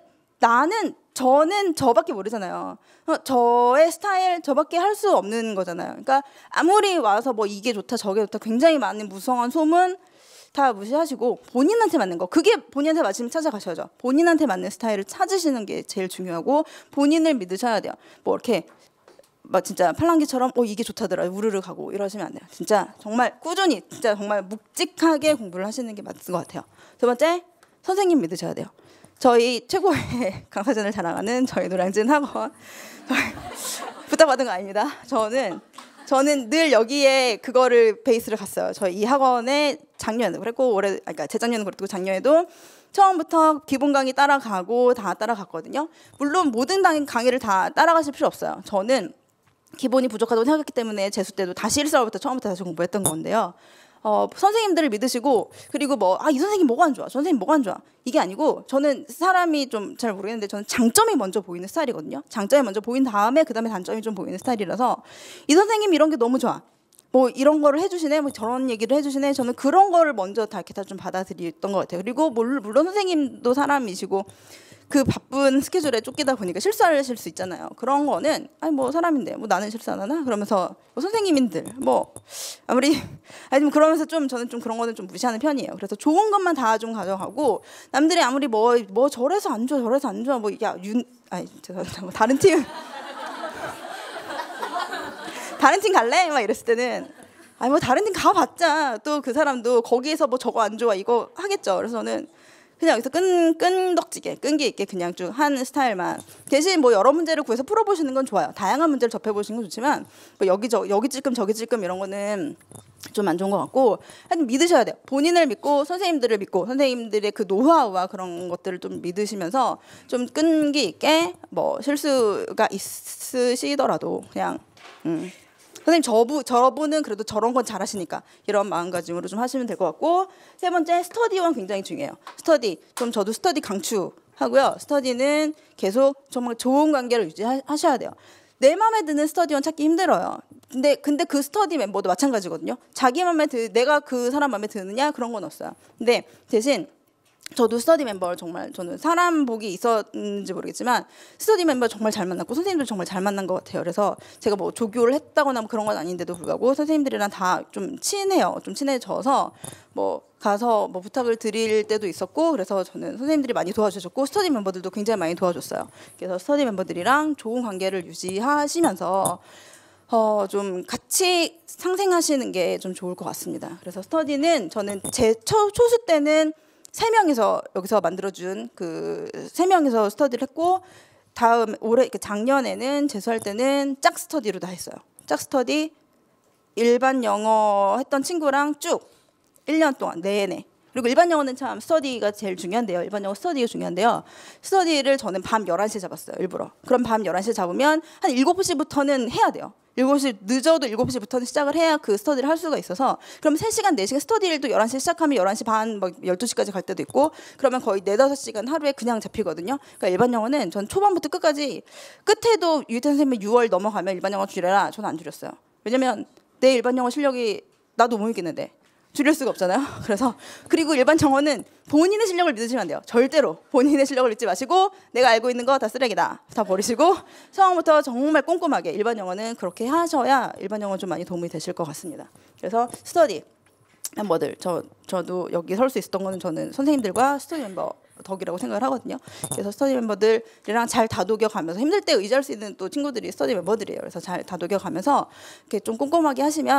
저는 저밖에 모르잖아요. 저의 스타일 저밖에 할 수 없는 거잖아요. 그러니까 아무리 와서 뭐 이게 좋다 저게 좋다 굉장히 많은 무성한 소문 다 무시하시고 본인한테 맞는 거 그게 본인한테 맞으면 찾아가셔야죠. 본인한테 맞는 스타일을 찾으시는 게 제일 중요하고 본인을 믿으셔야 돼요. 뭐 이렇게 막 진짜 팔랑귀처럼 이게 좋다더라 우르르 가고 이러시면 안 돼요. 진짜 정말 꾸준히 진짜 정말 묵직하게 공부를 하시는 게 맞는 것 같아요. 두 번째 선생님 믿으셔야 돼요. 저희 최고의 강사진을 자랑하는 저희 노량진 학원 부탁받은 거 아닙니다. 저는 늘 여기에 그거를 베이스를 갔어요. 저희 이 학원에 작년에도 그랬고 그러니까 재작년에도 그랬고 작년에도 처음부터 기본 강의 따라가고 다 따라갔거든요. 물론 모든 강의를 다 따라가실 필요 없어요. 저는 기본이 부족하다고 생각했기 때문에 재수 때도 다시 1사월부터 처음부터 다시 공부했던 건데요. 선생님들을 믿으시고 그리고 이 선생님 뭐가 안 좋아 선생님 뭐가 안 좋아 이게 아니고 저는 사람이 좀 잘 모르겠는데 저는 장점이 먼저 보이는 스타일이거든요. 장점이 먼저 보인 다음에 그다음에 단점이 좀 보이는 스타일이라서 이 선생님 이런 게 너무 좋아 뭐 이런 거를 해주시네 뭐 저런 얘기를 해주시네 저는 그런 거를 먼저 다 이렇게 다 좀 받아들였던 것 같아요. 그리고 물론 선생님도 사람이시고 그 바쁜 스케줄에 쫓기다 보니까 실수하실 수 있잖아요. 그런 거는 뭐 사람인데 뭐 나는 실수 안 하나 그러면서 뭐 선생님인들 뭐 아무리 좀 그러면서 좀 저는 좀 그런 거는 좀 무시하는 편이에요. 그래서 좋은 것만 다 좀 가져가고 남들이 아무리 뭐 저래서 안 좋아 저래서 안 좋아 뭐 죄송합니다 뭐 다른 팀 갈래 막 이랬을 때는 뭐 다른 팀 가봤자 또 그 사람도 거기에서 뭐 저거 안 좋아 이거 하겠죠. 그래서 저는 그냥 여기서 끈기 있게 그냥 쭉 한 스타일만 대신 뭐 여러 문제를 구해서 풀어보시는 건 좋아요. 다양한 문제를 접해보시는 건 좋지만 뭐 여기 찔끔 저기 찔끔 이런 거는 좀 안 좋은 것 같고 하여튼 믿으셔야 돼요. 본인을 믿고 선생님들을 믿고 선생님들의 그 노하우와 그런 것들을 좀 믿으시면서 좀 끈기 있게 뭐 실수가 있으시더라도 그냥 선생님 저분은 그래도 저런 건 잘하시니까 이런 마음가짐으로 좀 하시면 될 것 같고 세 번째 스터디원 굉장히 중요해요. 스터디 좀 저도 스터디 강추하고요. 스터디는 계속 정말 좋은 관계를 유지하셔야 돼요. 내 마음에 드는 스터디원 찾기 힘들어요. 근데 그 스터디 멤버도 마찬가지거든요. 자기 마음에 내가 그 사람 마음에 드느냐 그런 건 없어요. 근데 대신 저도 스터디 멤버를 정말 저는 사람 복이 있었는지 모르겠지만 스터디 멤버 정말 잘 만났고 선생님들 정말 잘 만난 것 같아요. 그래서 제가 뭐 조교를 했다거나 뭐 그런 건 아닌데도 불구하고 선생님들이랑 다 좀 친해요. 좀 친해져서 뭐 가서 뭐 부탁을 드릴 때도 있었고 그래서 저는 선생님들이 많이 도와주셨고 스터디 멤버들도 굉장히 많이 도와줬어요. 그래서 스터디 멤버들이랑 좋은 관계를 유지하시면서 좀 같이 상생하시는 게 좀 좋을 것 같습니다. 그래서 스터디는 저는 제 초수 때는 3명이서 여기서 만들어준 그 3명이서 스터디를 했고 다음 올해 작년에는 재수할 때는 짝 스터디로 다 했어요. 짝 스터디 일반 영어 했던 친구랑 쭉 1년 동안 내내 그리고 일반 영어는 참 스터디가 제일 중요한데요. 일반 영어 스터디가 중요한데요. 스터디를 저는 밤 11시에 잡았어요. 일부러. 그럼 밤 11시에 잡으면 한 7시부터는 해야 돼요. 7시 늦어도 7시부터는 시작을 해야 그 스터디를 할 수가 있어서 그럼 3시간 4시간 스터디를 또 11시에 시작하면 11시 반 뭐 12시까지 갈 때도 있고 그러면 거의 4-5시간 하루에 그냥 잡히거든요. 그러니까 일반 영어는 전 초반부터 끝까지 끝에도 유희태 선생님이 6월 넘어가면 일반 영어 줄여라. 저는 안 줄였어요. 왜냐면 내 일반 영어 실력이 나도 못 이기는데 줄일 수가 없잖아요. 그리고 일반 영어는 본인의 실력을 믿으시면 안 돼요. 절대로 본인의 실력을 믿지 마시고 내가 알고 있는 거 다 쓰레기다. 다 버리시고 처음부터 정말 꼼꼼하게 일반 영어는 그렇게 하셔야 일반 영어 좀 많이 도움이 되실 것 같습니다. 그래서 스터디 멤버들 저도 여기 설 수 있었던 거는 저는 선생님들과 스터디 멤버 덕이라고 생각을 하거든요. 그래서 스터디 멤버들이랑 잘 다독여가면서 힘들 때 의지할 수 있는 또 친구들이 스터디 멤버들이에요. 그래서 잘 다독여가면서 이렇게 좀 꼼꼼하게 하시면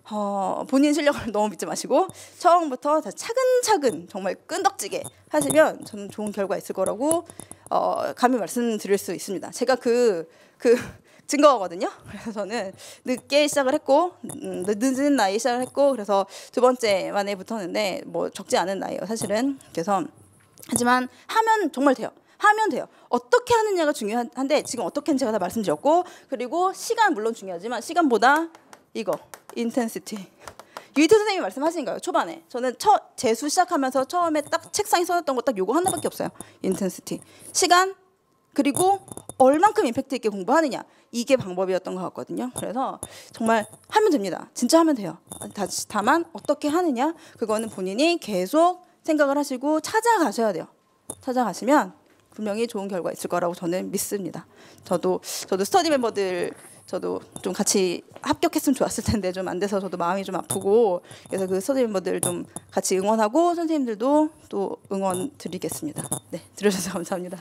본인 실력을 너무 믿지 마시고 처음부터 다 차근차근 정말 끈덕지게 하시면 저는 좋은 결과 있을 거라고 감히 말씀드릴 수 있습니다. 제가 그 증거거든요. 그래서 저는 늦게 시작을 했고 늦은 나이에 시작을 했고 그래서 두 번째 만에 붙었는데 뭐 적지 않은 나이예요 사실은. 그래서 하지만 하면 정말 돼요. 하면 돼요. 어떻게 하느냐가 중요한데 지금 어떻게 하는지 제가 다 말씀드렸고 그리고 시간 물론 중요하지만 시간보다 이거 인텐시티. 유이트 선생님이 말씀하신 거예요. 초반에 저는 재수 시작하면서 처음에 딱 책상에 써놨던 거 딱 요거 하나밖에 없어요. 인텐시티. 시간 그리고 얼만큼 임팩트 있게 공부하느냐 이게 방법이었던 것 같거든요. 그래서 정말 하면 됩니다. 진짜 하면 돼요. 다만 어떻게 하느냐 그거는 본인이 계속 생각을 하시고 찾아가셔야 돼요. 찾아가시면 분명히 좋은 결과 있을 거라고 저는 믿습니다. 저도 스터디 멤버들 저도 좀 같이 합격했으면 좋았을 텐데 좀 안 돼서 저도 마음이 좀 아프고 그래서 그 스터디 멤버들 좀 같이 응원하고 선생님들도 또 응원 드리겠습니다. 네, 들어주셔서 감사합니다.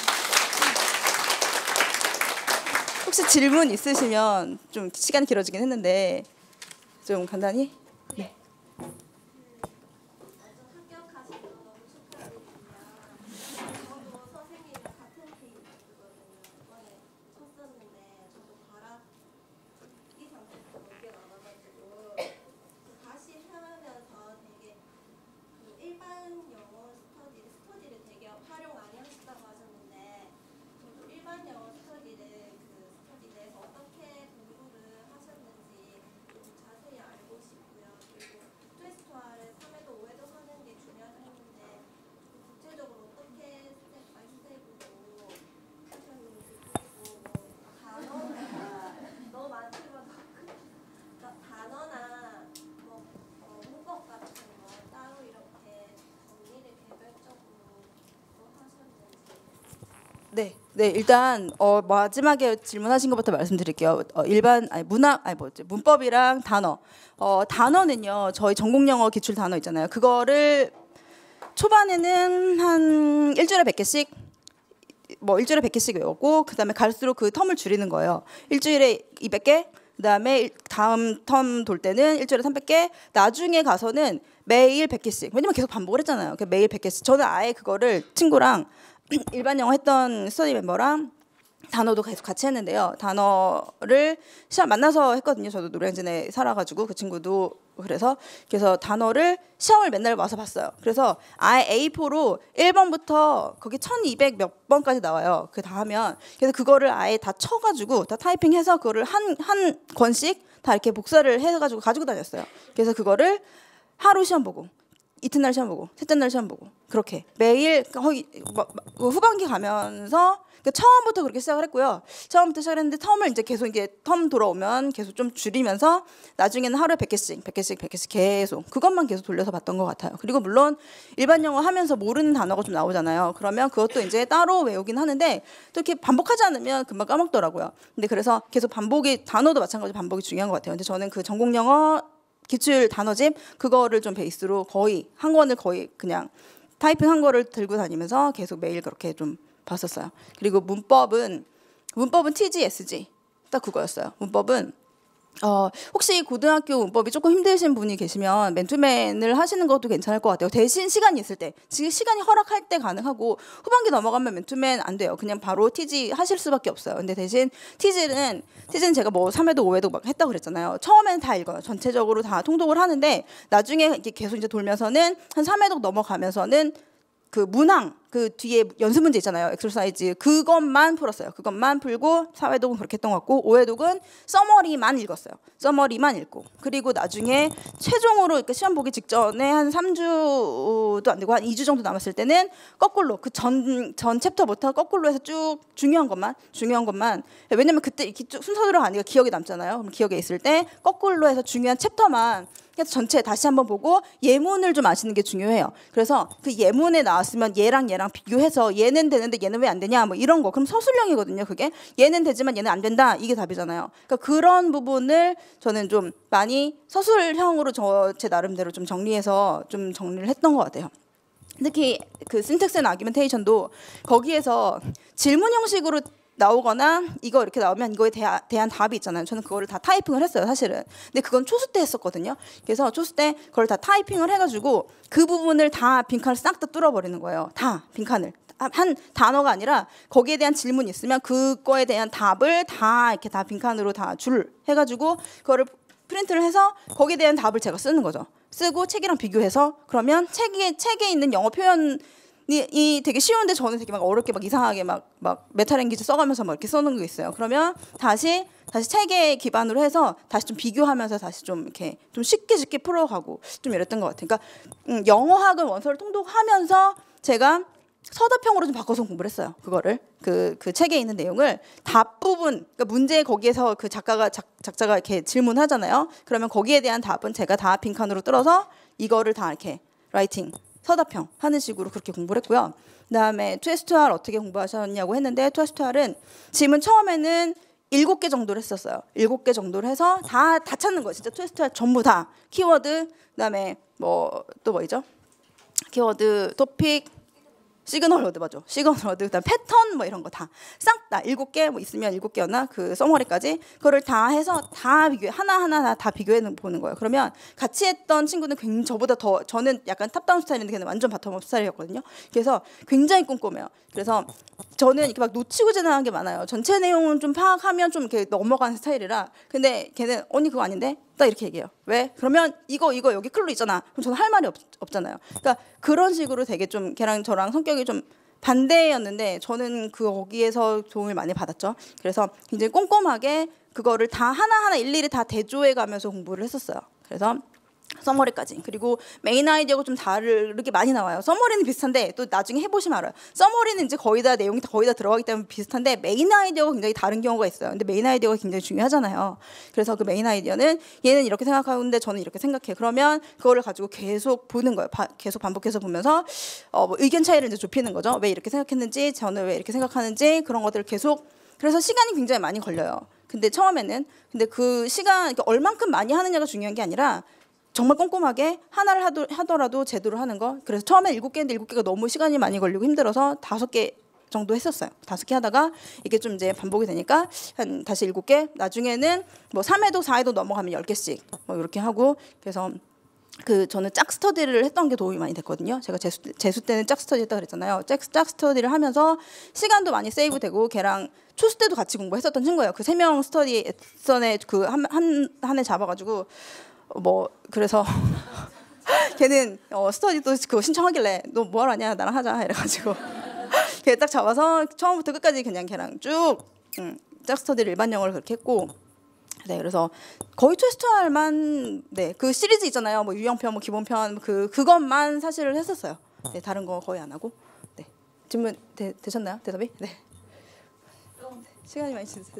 혹시 질문 있으시면 좀 시간이 길어지긴 했는데 좀 간단히 네. 네, 일단 마지막에 질문하신 것부터 말씀드릴게요. 문법이랑 단어. 단어는요, 저희 전공영어 기출 단어 있잖아요. 그거를 초반에는 한 일주일에 100개씩, 일주일에 100개씩 외웠고, 그 다음에 갈수록 그 텀을 줄이는 거예요. 일주일에 200개, 그 다음에 다음 텀 돌 때는 일주일에 300개, 나중에 가서는 매일 100개씩. 왜냐면 계속 반복을 했잖아요. 매일 100개씩. 저는 아예 그거를 친구랑 일반 영어 했던 스터디 멤버랑 단어도 계속 같이 했는데요. 단어를 시험 만나서 했거든요. 저도 노량진에 살아가지고 그 친구도 그래서 단어를 시험을 맨날 와서 봤어요. 그래서 아예 A4로 1번부터 거기 1200 몇 번까지 나와요. 그 다 하면 그래서 그거를 아예 다 쳐가지고 다 타이핑해서 그거를 한 권씩 다 이렇게 복사를 해가지고 가지고 다녔어요. 그래서 그거를 하루 시험 보고 이튿날 시험 보고 셋째 날 시험 보고 그렇게 매일 거의 후반기 가면서 처음부터 그렇게 시작을 했고요. 처음부터 시작했는데 텀을 이제 계속 이제 텀 돌아오면 계속 좀 줄이면서 나중에는 하루에 100개씩 계속 그것만 계속 돌려서 봤던 것 같아요. 그리고 물론 일반 영어 하면서 모르는 단어가 좀 나오잖아요. 그러면 그것도 이제 따로 외우긴 하는데 또 이렇게 반복하지 않으면 금방 까먹더라고요. 근데 그래서 계속 반복이 단어도 마찬가지로 반복이 중요한 것 같아요. 근데 저는 그 전공 영어 기출 단어집 그거를 좀 베이스로 거의 한 권을 거의 그냥 타이핑한 거를 들고 다니면서 계속 매일 그렇게 좀 봤었어요. 그리고 문법은 TGSG 딱 그거였어요. 문법은 혹시 고등학교 문법이 조금 힘드신 분이 계시면 맨투맨을 하시는 것도 괜찮을 것 같아요. 대신 시간이 있을 때, 지금 시간이 허락할 때 가능하고 후반기 넘어가면 맨투맨 안 돼요. 그냥 바로 TG 하실 수밖에 없어요. 근데 대신 TG는 제가 3회도 5회도 막 했다고 그랬잖아요. 처음에는 다 읽어요. 전체적으로 다 통독을 하는데 나중에 이렇게 계속 이제 돌면서는 한 3회도 넘어가면서는 그 문항 그 뒤에 연습 문제 있잖아요. 엑서사이즈 그것만 풀었어요. 그것만 풀고 4회독은 그렇게 했던 것 같고 5회독은 서머리만 읽었어요. 서머리만 읽고 그리고 나중에 최종으로 시험 보기 직전에 한 3주도 안 되고 한 2주 정도 남았을 때는 거꾸로 그 전 챕터부터 거꾸로 해서 쭉 중요한 것만 왜냐면 그때 이렇게 쭉 순서대로 가니까 기억에 남잖아요. 그럼 기억에 있을 때 거꾸로 해서 중요한 챕터만 그래서 전체 다시 한번 보고 예문을 좀 아시는 게 중요해요. 그래서 그 예문에 나왔으면 얘랑 비교해서 얘는 되는데 얘는 왜 안 되냐 뭐 이런 거. 그럼 서술형이거든요. 그게 얘는 되지만 얘는 안 된다. 이게 답이잖아요. 그러니까 그런 부분을 저는 좀 많이 서술형으로 제 나름대로 좀 정리해서 좀 정리를 했던 것 같아요. 특히 그 신텍스 앤 아규멘테이션도 거기에서 질문 형식으로 나오거나 이거 이렇게 나오면 이거에 대한 답이 있잖아요. 저는 그거를 다 타이핑을 했어요, 사실은. 근데 그건 초수 때 했었거든요. 그래서 초수 때 그걸 다 타이핑을 해가지고 그 부분을 다 빈칸을 싹 다 뚫어버리는 거예요. 다 빈칸을. 한 단어가 아니라 거기에 대한 질문이 있으면 그거에 대한 답을 다 이렇게 다 빈칸으로 다 줄 해가지고 그거를 프린트를 해서 거기에 대한 답을 제가 쓰는 거죠. 쓰고 책이랑 비교해서 그러면 책에 있는 영어 표현이 되게 쉬운데 저는 되게 막 어렵게 막 이상하게 막 메타랭귀지 써가면서 막 이렇게 써놓은 게 있어요. 그러면 다시 책에 기반으로 해서 다시 좀 비교하면서 다시 좀 이렇게 좀 쉽게 풀어가고 좀 이랬던 것 같아요. 그러니까 영어학을 원서를 통독하면서 제가 서답형으로 좀 바꿔서 공부를 했어요. 그거를 그 책에 있는 내용을 답 부분, 그러니까 문제 거기에서 그 작자가 이렇게 질문하잖아요. 그러면 거기에 대한 답은 제가 다 빈칸으로 뚫어서 이거를 다 이렇게 라이팅 서답형 하는 식으로 그렇게 공부를 했고요. 그다음에 투에스투알 어떻게 공부하셨냐고 했는데 투에스투알은 지문 처음에는 7개 정도를 했었어요. 7개 정도를 해서 다 찾는 거예요. 진짜 투에스투알 전부 다 키워드, 그다음에 뭐 또 뭐죠? 키워드, 토픽, 시그널 워드 맞죠? 시그널 워드, 그다음 패턴 뭐 이런 거 다 싹 다 7개 뭐 있으면 7개였나 그 서머리까지 그거를 다 해서 다 비교 하나 다 비교해 보는 거예요. 그러면 같이 했던 친구는 굉장히 저보다 더 저는 약간 탑다운 스타일인데 걔는 완전 바텀업 스타일이었거든요. 그래서 굉장히 꼼꼼해요. 그래서 저는 이렇게 막 놓치고 지나간 게 많아요. 전체 내용은 좀 파악하면 좀 이렇게 넘어가는 스타일이라. 근데 걔는 언니 그거 아닌데? 딱 이렇게 얘기해요. 왜? 그러면 이거 여기 클로 있잖아. 그럼 저는 할 말이 없잖아요. 그러니까 그런 식으로 되게 좀 걔랑 저랑 성격이 좀 반대였는데 저는 거기에서 도움을 많이 받았죠. 그래서 굉장히 꼼꼼하게 그거를 다 하나하나 일일이 다 대조해 가면서 공부를 했었어요. 그래서 서머리까지. 그리고 메인 아이디어가 좀 다르게 많이 나와요. 서머리는 비슷한데 또 나중에 해보시면 알아요. 서머리는 이제 거의 다 내용이 거의 다 들어가기 때문에 비슷한데 메인 아이디어가 굉장히 다른 경우가 있어요. 근데 메인 아이디어가 굉장히 중요하잖아요. 그래서 그 메인 아이디어는 얘는 이렇게 생각하는데 저는 이렇게 생각해. 그러면 그거를 가지고 계속 보는 거예요. 계속 반복해서 보면서 뭐 의견 차이를 이제 좁히는 거죠. 왜 이렇게 생각했는지, 저는 왜 이렇게 생각하는지 그런 것들을 계속. 그래서 시간이 굉장히 많이 걸려요. 근데 처음에는 그 시간 얼만큼 많이 하느냐가 중요한 게 아니라 정말 꼼꼼하게 하나를 하더라도 제대로 하는 거. 그래서 처음에 7개인데 7개가 너무 시간이 많이 걸리고 힘들어서 5개 정도 했었어요. 5개 하다가 이게 좀 이제 반복이 되니까 한 다시 7개. 나중에는 뭐 3회도 4회도 넘어가면 10개씩 뭐 이렇게 하고. 그래서 저는 짝 스터디를 했던 게 도움이 많이 됐거든요. 제가 재수 때는 짝 스터디 했다 그랬잖아요. 짝 스터디를 하면서 시간도 많이 세이브 되고 걔랑 초수 때도 같이 공부했었던 친구예요. 그 3명 스터디 선에 그 한 해 잡아가지고 뭐 그래서 걔는 스터디도 그거 신청하길래 너 뭐하러 하냐 나랑 하자 이래가지고 걔 딱 잡아서 처음부터 끝까지 그냥 걔랑 쭉 짝 스터디를 일반 영어를 그렇게 했고. 네, 그래서 거의 투에스투알만 그 시리즈 있잖아요. 뭐 유형편, 뭐 기본편 그것만 사실을 했었어요. 네, 다른 거 거의 안 하고. 네, 질문 되셨나요? 대답이? 네. 시간이 많이 지났어요.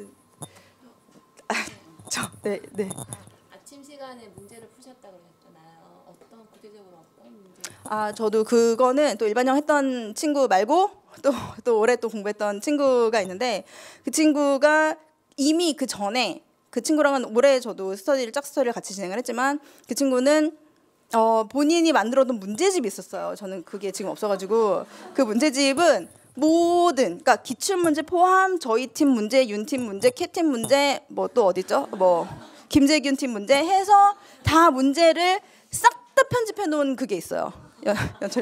네. 아침 시간에 문제를 푸셨다고 그랬잖아요. 구체적으로 어떤 문제? 저도 그거는 또 일반형 했던 친구 말고 또 올해 또 공부했던 친구가 있는데 그 친구가 이미 그 전에 그 친구랑은 올해 저도 짝 스터디를 같이 진행을 했지만 그 친구는 본인이 만들어둔 문제집이 있었어요. 저는 그게 지금 없어가지고 그 문제집은 그러니까 기출문제 포함 저희 팀 문제, 윤팀 문제, 캐팀 문제, 뭐 또 어디죠? 뭐 김재균 팀 문제 해서 다 문제를 싹 다 편집해 놓은 그게 있어요. 연철.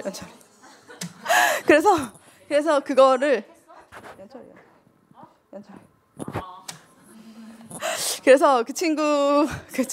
그래서 그거를 연철. 그래서 그 친구가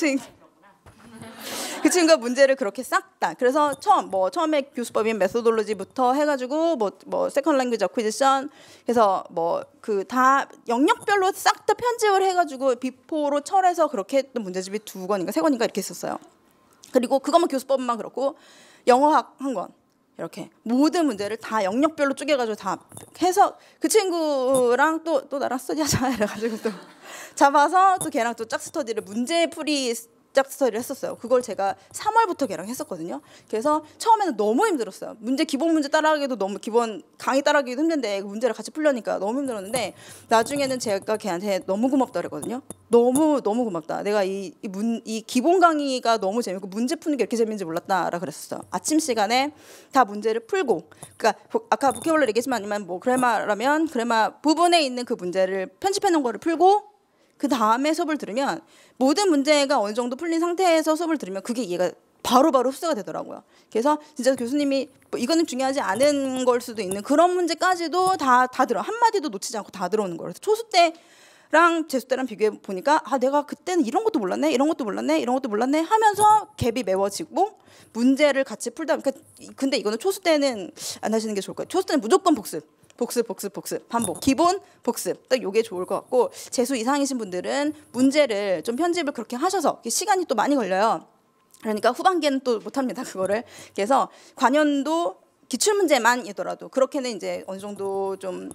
문제를 그렇게 싹 다. 그래서 처음에 교수법인 메소돌로지부터 해가지고 뭐 세컨드 랭귀지 어퀴지션 해서 뭐 다 영역별로 싹 다 편집을 해가지고 비포로 철해서 그렇게 했던 문제집이 2권인가 3권인가 이렇게 있었어요. 그리고 그것만 교수법만 그렇고 영어학 1권 이렇게 모든 문제를 다 영역별로 쪼개가지고 다 해서 그 친구랑 또 나랑 스터디하자 이래가지고 또 잡아서 또 걔랑 또 짝 스터디를 문제풀이 쫙 스터디를 했었어요. 그걸 제가 3월부터 걔랑 했었거든요. 그래서 처음에는 너무 힘들었어요. 기본 문제 따라하기도 너무 기본 강의 따라하기도 힘든데 그 문제를 같이 풀려니까 너무 힘들었는데 나중에는 제가 걔한테 너무 고맙다 그랬거든요. 너무 고맙다. 내가 이 기본 강의가 너무 재밌고 문제 푸는 게 이렇게 재밌는지 몰랐다라 그랬었어요. 아침 시간에 다 문제를 풀고, 그러니까 아까 보케블러리 얘기했지만 뭐 그래마라면 그래마 부분에 있는 그 문제를 편집해 놓은 거를 풀고 그 다음에 수업을 들으면 모든 문제가 어느 정도 풀린 상태에서 수업을 들으면 그게 이해가 바로바로 흡수가 되더라고요. 그래서 진짜 교수님이 뭐 이거는 중요하지 않은 걸 수도 있는 그런 문제까지도 다 들어, 한마디도 놓치지 않고 다 들어오는 거예요. 그래서 초수 때랑 재수 때랑 비교해 보니까 내가 그때는 이런 것도 몰랐네, 이런 것도 몰랐네, 이런 것도 몰랐네 하면서 갭이 메워지고 문제를 같이 풀다. 근데 이거는 초수 때는 안 하시는 게 좋을 거예요. 초수 때는 무조건 복습, 반복, 기본 복습. 딱 요게 좋을 것 같고, 재수 이상이신 분들은 문제를 좀 편집을 그렇게 하셔서 시간이 또 많이 걸려요. 그러니까 후반기에는 또 못합니다, 그거를. 그래서 관연도 기출문제만이더라도 그렇게는 이제 어느 정도 좀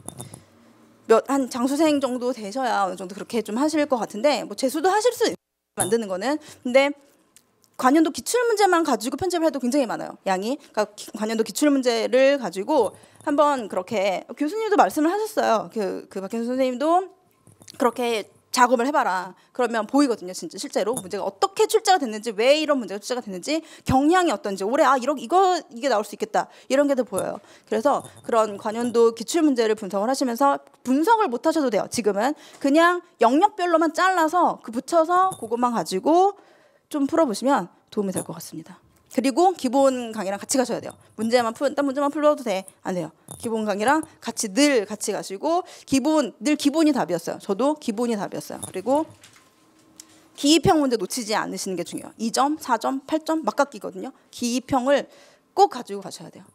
한 장수생 정도 되셔야 어느 정도 그렇게 좀 하실 것 같은데, 뭐 재수도 하실 수 만드는 거는. 근데 관연도 기출문제만 가지고 편집을 해도 굉장히 많아요, 양이. 그러니까 관연도 기출문제를 가지고 한번 그렇게 교수님도 말씀을 하셨어요. 그 박현수 선생님도 그렇게 작업을 해봐라. 그러면 보이거든요, 진짜 실제로 문제가 어떻게 출제가 됐는지, 왜 이런 문제가 출제가 됐는지, 경향이 어떤지, 올해 이게 나올 수 있겠다, 이런 게 더 보여요. 그래서 그런 관연도 기출 문제를 분석을 하시면서, 분석을 못 하셔도 돼요. 지금은 그냥 영역별로만 잘라서 붙여서 그것만 가지고 좀 풀어보시면 도움이 될 것 같습니다. 그리고 기본 강의랑 같이 가셔야 돼요. 딴 문제만 풀어도 돼? 안 돼요. 기본 강의랑 늘 같이 가시고, 늘 기본이 답이었어요. 저도 기본이 답이었어요. 그리고 기입형 문제 놓치지 않으시는 게 중요해요. 2점, 4점, 8점 막깎이거든요. 기입형을 꼭 가지고 가셔야 돼요.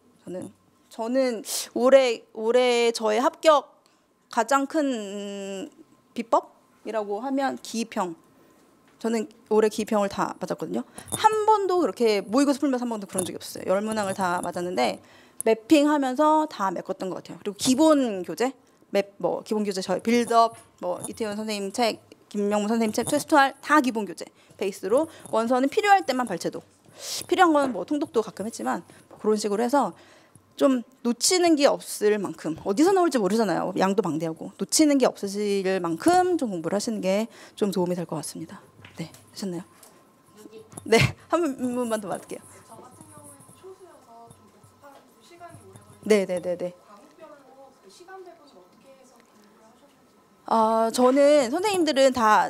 저는 올해 저의 합격 가장 큰 비법이라고 하면 기입형. 저는 올해 기입형을 다 맞았거든요. 한 번도 그렇게 모의고사 풀면서 한 번도 그런 적이 없어요. 10문항을 다 맞았는데 매핑하면서 다 메꿨던 것 같아요. 그리고 기본 교재, 기본 교재 저희 빌드업, 이태원 선생님 책, 김명문 선생님 책, 트웨스트알 다 기본 교재 베이스로, 원서는 필요할 때만 발췌도, 필요한 건 통독도 가끔 했지만 그런 식으로 해서 좀 놓치는 게 없을 만큼, 어디서 나올지 모르잖아요. 양도 방대하고. 놓치는 게 없으실 만큼 좀 공부를 하시는 게 좀 도움이 될 것 같습니다. 네, 되셨나요? 네, 한 분만 더 받을게요. 저 같은 경우에는 초수여서 좀 복습하는 시간이 오래 걸리는데, 네네네네. 과목별로 그 시간 배분을 어떻게 해서 공부를 하셨는지. 저는 선생님들은 다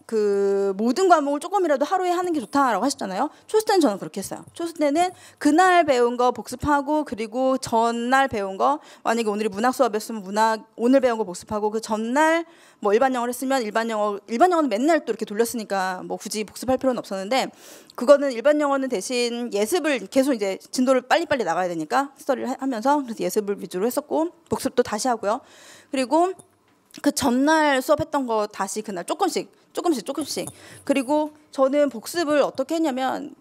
모든 과목을 조금이라도 하루에 하는 게 좋다라고 하셨잖아요. 초수 때는 저는 그렇게 했어요. 초수 때는 그날 배운 거 복습하고, 그리고 전날 배운 거, 만약에 오늘이 문학 수업이었으면 오늘 배운 거 복습하고, 그 전날 일반 영어를 했으면 일반 영어는 맨날 또 이렇게 돌렸으니까 굳이 복습할 필요는 없었는데, 그거는 일반 영어는 대신 예습을 계속 이제 진도를 빨리빨리 나가야 되니까 스터디를 하면서, 그래서 예습을 위주로 했었고, 복습도 다시 하고요. 그리고 그 전날 수업했던 거 다시 그날 조금씩. 그리고 저는 복습을 어떻게 했냐면,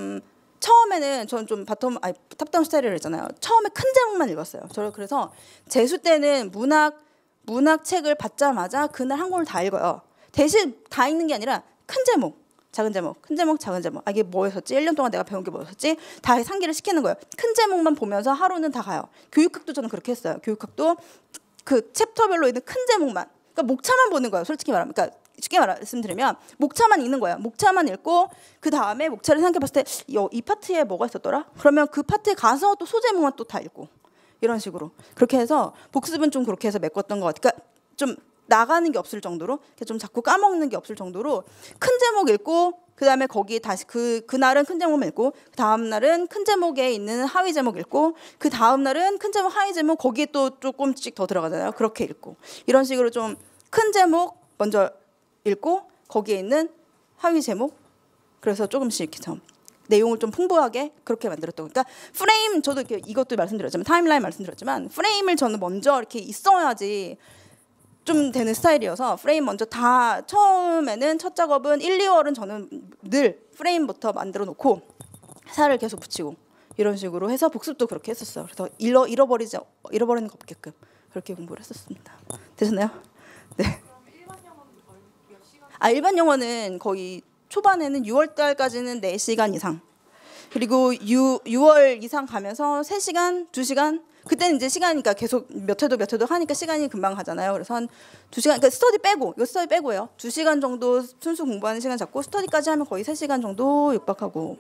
처음에는 저는 좀 탑다운 스타일을 했잖아요. 처음에 큰 제목만 읽었어요. 그래서 재수 때는 문학 책을 받자마자 그날 한 권을 다 읽어요. 대신 다 읽는 게 아니라 큰 제목, 작은 제목, 큰 제목, 작은 제목. 이게 뭐였었지? 1년 동안 내가 배운 게 뭐였었지? 다 상기를 시키는 거예요. 큰 제목만 보면서 하루는 다 가요. 교육학도 저는 그렇게 했어요. 교육학도 그 챕터별로 있는 큰 제목만, 그러니까 목차만 보는 거예요. 솔직히 말하면. 그러니까 쉽게 말씀드리면 목차만 읽는 거예요. 목차만 읽고 그 다음에 목차를 생각해봤을 때 이 파트에 뭐가 있었더라? 그러면 그 파트에 가서 또 소제목만 또 다 읽고, 이런 식으로 그렇게 해서 복습은 좀 그렇게 해서 메꿨던 것 같아요. 그러니까 좀 나가는 게 없을 정도로, 좀 자꾸 까먹는 게 없을 정도로 큰 제목 읽고, 그 다음에 거기에 다시 그날은 큰 제목 읽고, 그 다음 날은 큰 제목에 있는 하위 제목 읽고, 그 다음 날은 큰 제목 하위 제목 거기에 또 조금씩 더 들어가잖아요. 그렇게 읽고, 이런 식으로 좀 큰 제목 먼저 읽고 거기에 있는 하위 제목, 그래서 조금씩 이렇게 좀 내용을 좀 풍부하게 그렇게 만들었던. 그러니까 프레임, 저도 이것도 말씀드렸지만, 타임라인 말씀드렸지만, 프레임을 저는 먼저 이렇게 있어야지 좀 되는 스타일이어서, 프레임 먼저 다 처음에는 첫 작업은 1, 2월은 저는 늘 프레임부터 만들어 놓고 살을 계속 붙이고, 이런 식으로 해서 복습도 그렇게 했었어요. 그래서 잃어버리는 거 없게끔 그렇게 공부를 했었습니다. 되셨나요? 네. 그럼 일반 영어는 몇 시간? 일반 영어는 거의 초반에는 6월 달까지는 4시간 이상. 그리고 6월 이상 가면서 3시간, 2시간. 그때는 이제 시간이니까 계속 몇 회도 하니까 시간이 금방 가잖아요. 그래서 한 2시간, 그러니까 스터디 빼고, 이거 스터디 빼고요. 2시간 정도 순수 공부하는 시간 잡고 스터디까지 하면 거의 3시간 정도 육박하고.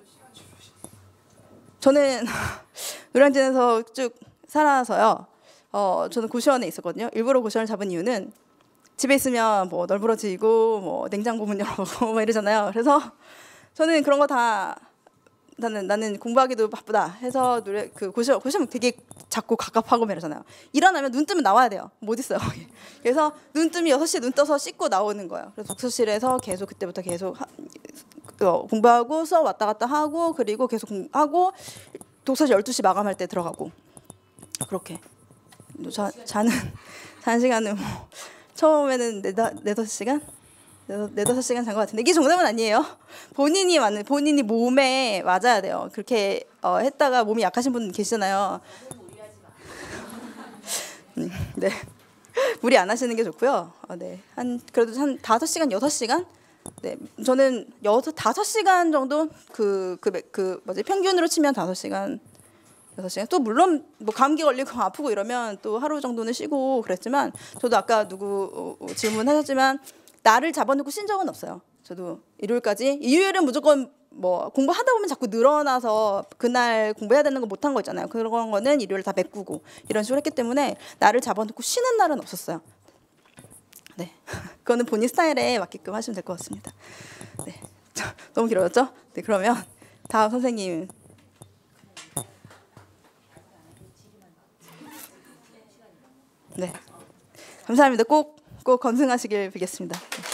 저는 노량진에서 쭉 살아서요. 저는 고시원에 있었거든요. 일부러 고시원을 잡은 이유는 집에 있으면 뭐 널브러지고 뭐 냉장고 문 열어보고 뭐 이러잖아요. 그래서 저는 그런 거 다 나는 공부하기도 바쁘다 해서 고시원 되게 작고 갑갑하고 막 이러잖아요. 일어나면 눈 뜨면 나와야 돼요. 못 있어요. 그래서 눈 뜨면 6시에 눈 떠서 씻고 나오는 거예요. 그래서 독서실에서 계속 그때부터 계속 공부하고 수업 왔다 갔다 하고 그리고 계속 공부하고 독서실 12시 마감할 때 들어가고 그렇게 자는 시간은 뭐 처음에는 4-5시간? 4-5시간 잔 것 같은데 이게 정답은 아니에요. 본인이 몸에 맞아야 돼요. 그렇게 했다가 몸이 약하신 분 계시잖아요. 네. 무리 안 하시는 게 좋고요. 네. 그래도 한 5시간, 6시간? 네. 저는 5시간 정도 평균으로 치면 5시간, 6시간. 또 물론 뭐 감기 걸리고 아프고 이러면 또 하루 정도는 쉬고 그랬지만 저도 아까 누구 질문하셨지만 날을 잡아놓고 쉰 적은 없어요. 저도 일요일은 무조건 뭐 공부하다 보면 자꾸 늘어나서 그날 공부해야 되는 거 못한 거 있잖아요. 그런 거는 일요일 다 메꾸고 이런 식으로 했기 때문에 날을 잡아놓고 쉬는 날은 없었어요. 네, 그거는 본인 스타일에 맞게끔 하시면 될 것 같습니다. 네, 너무 길어졌죠? 네, 그러면 다음 선생님. 네, 감사합니다. 꼭 건승하시길 빌겠습니다.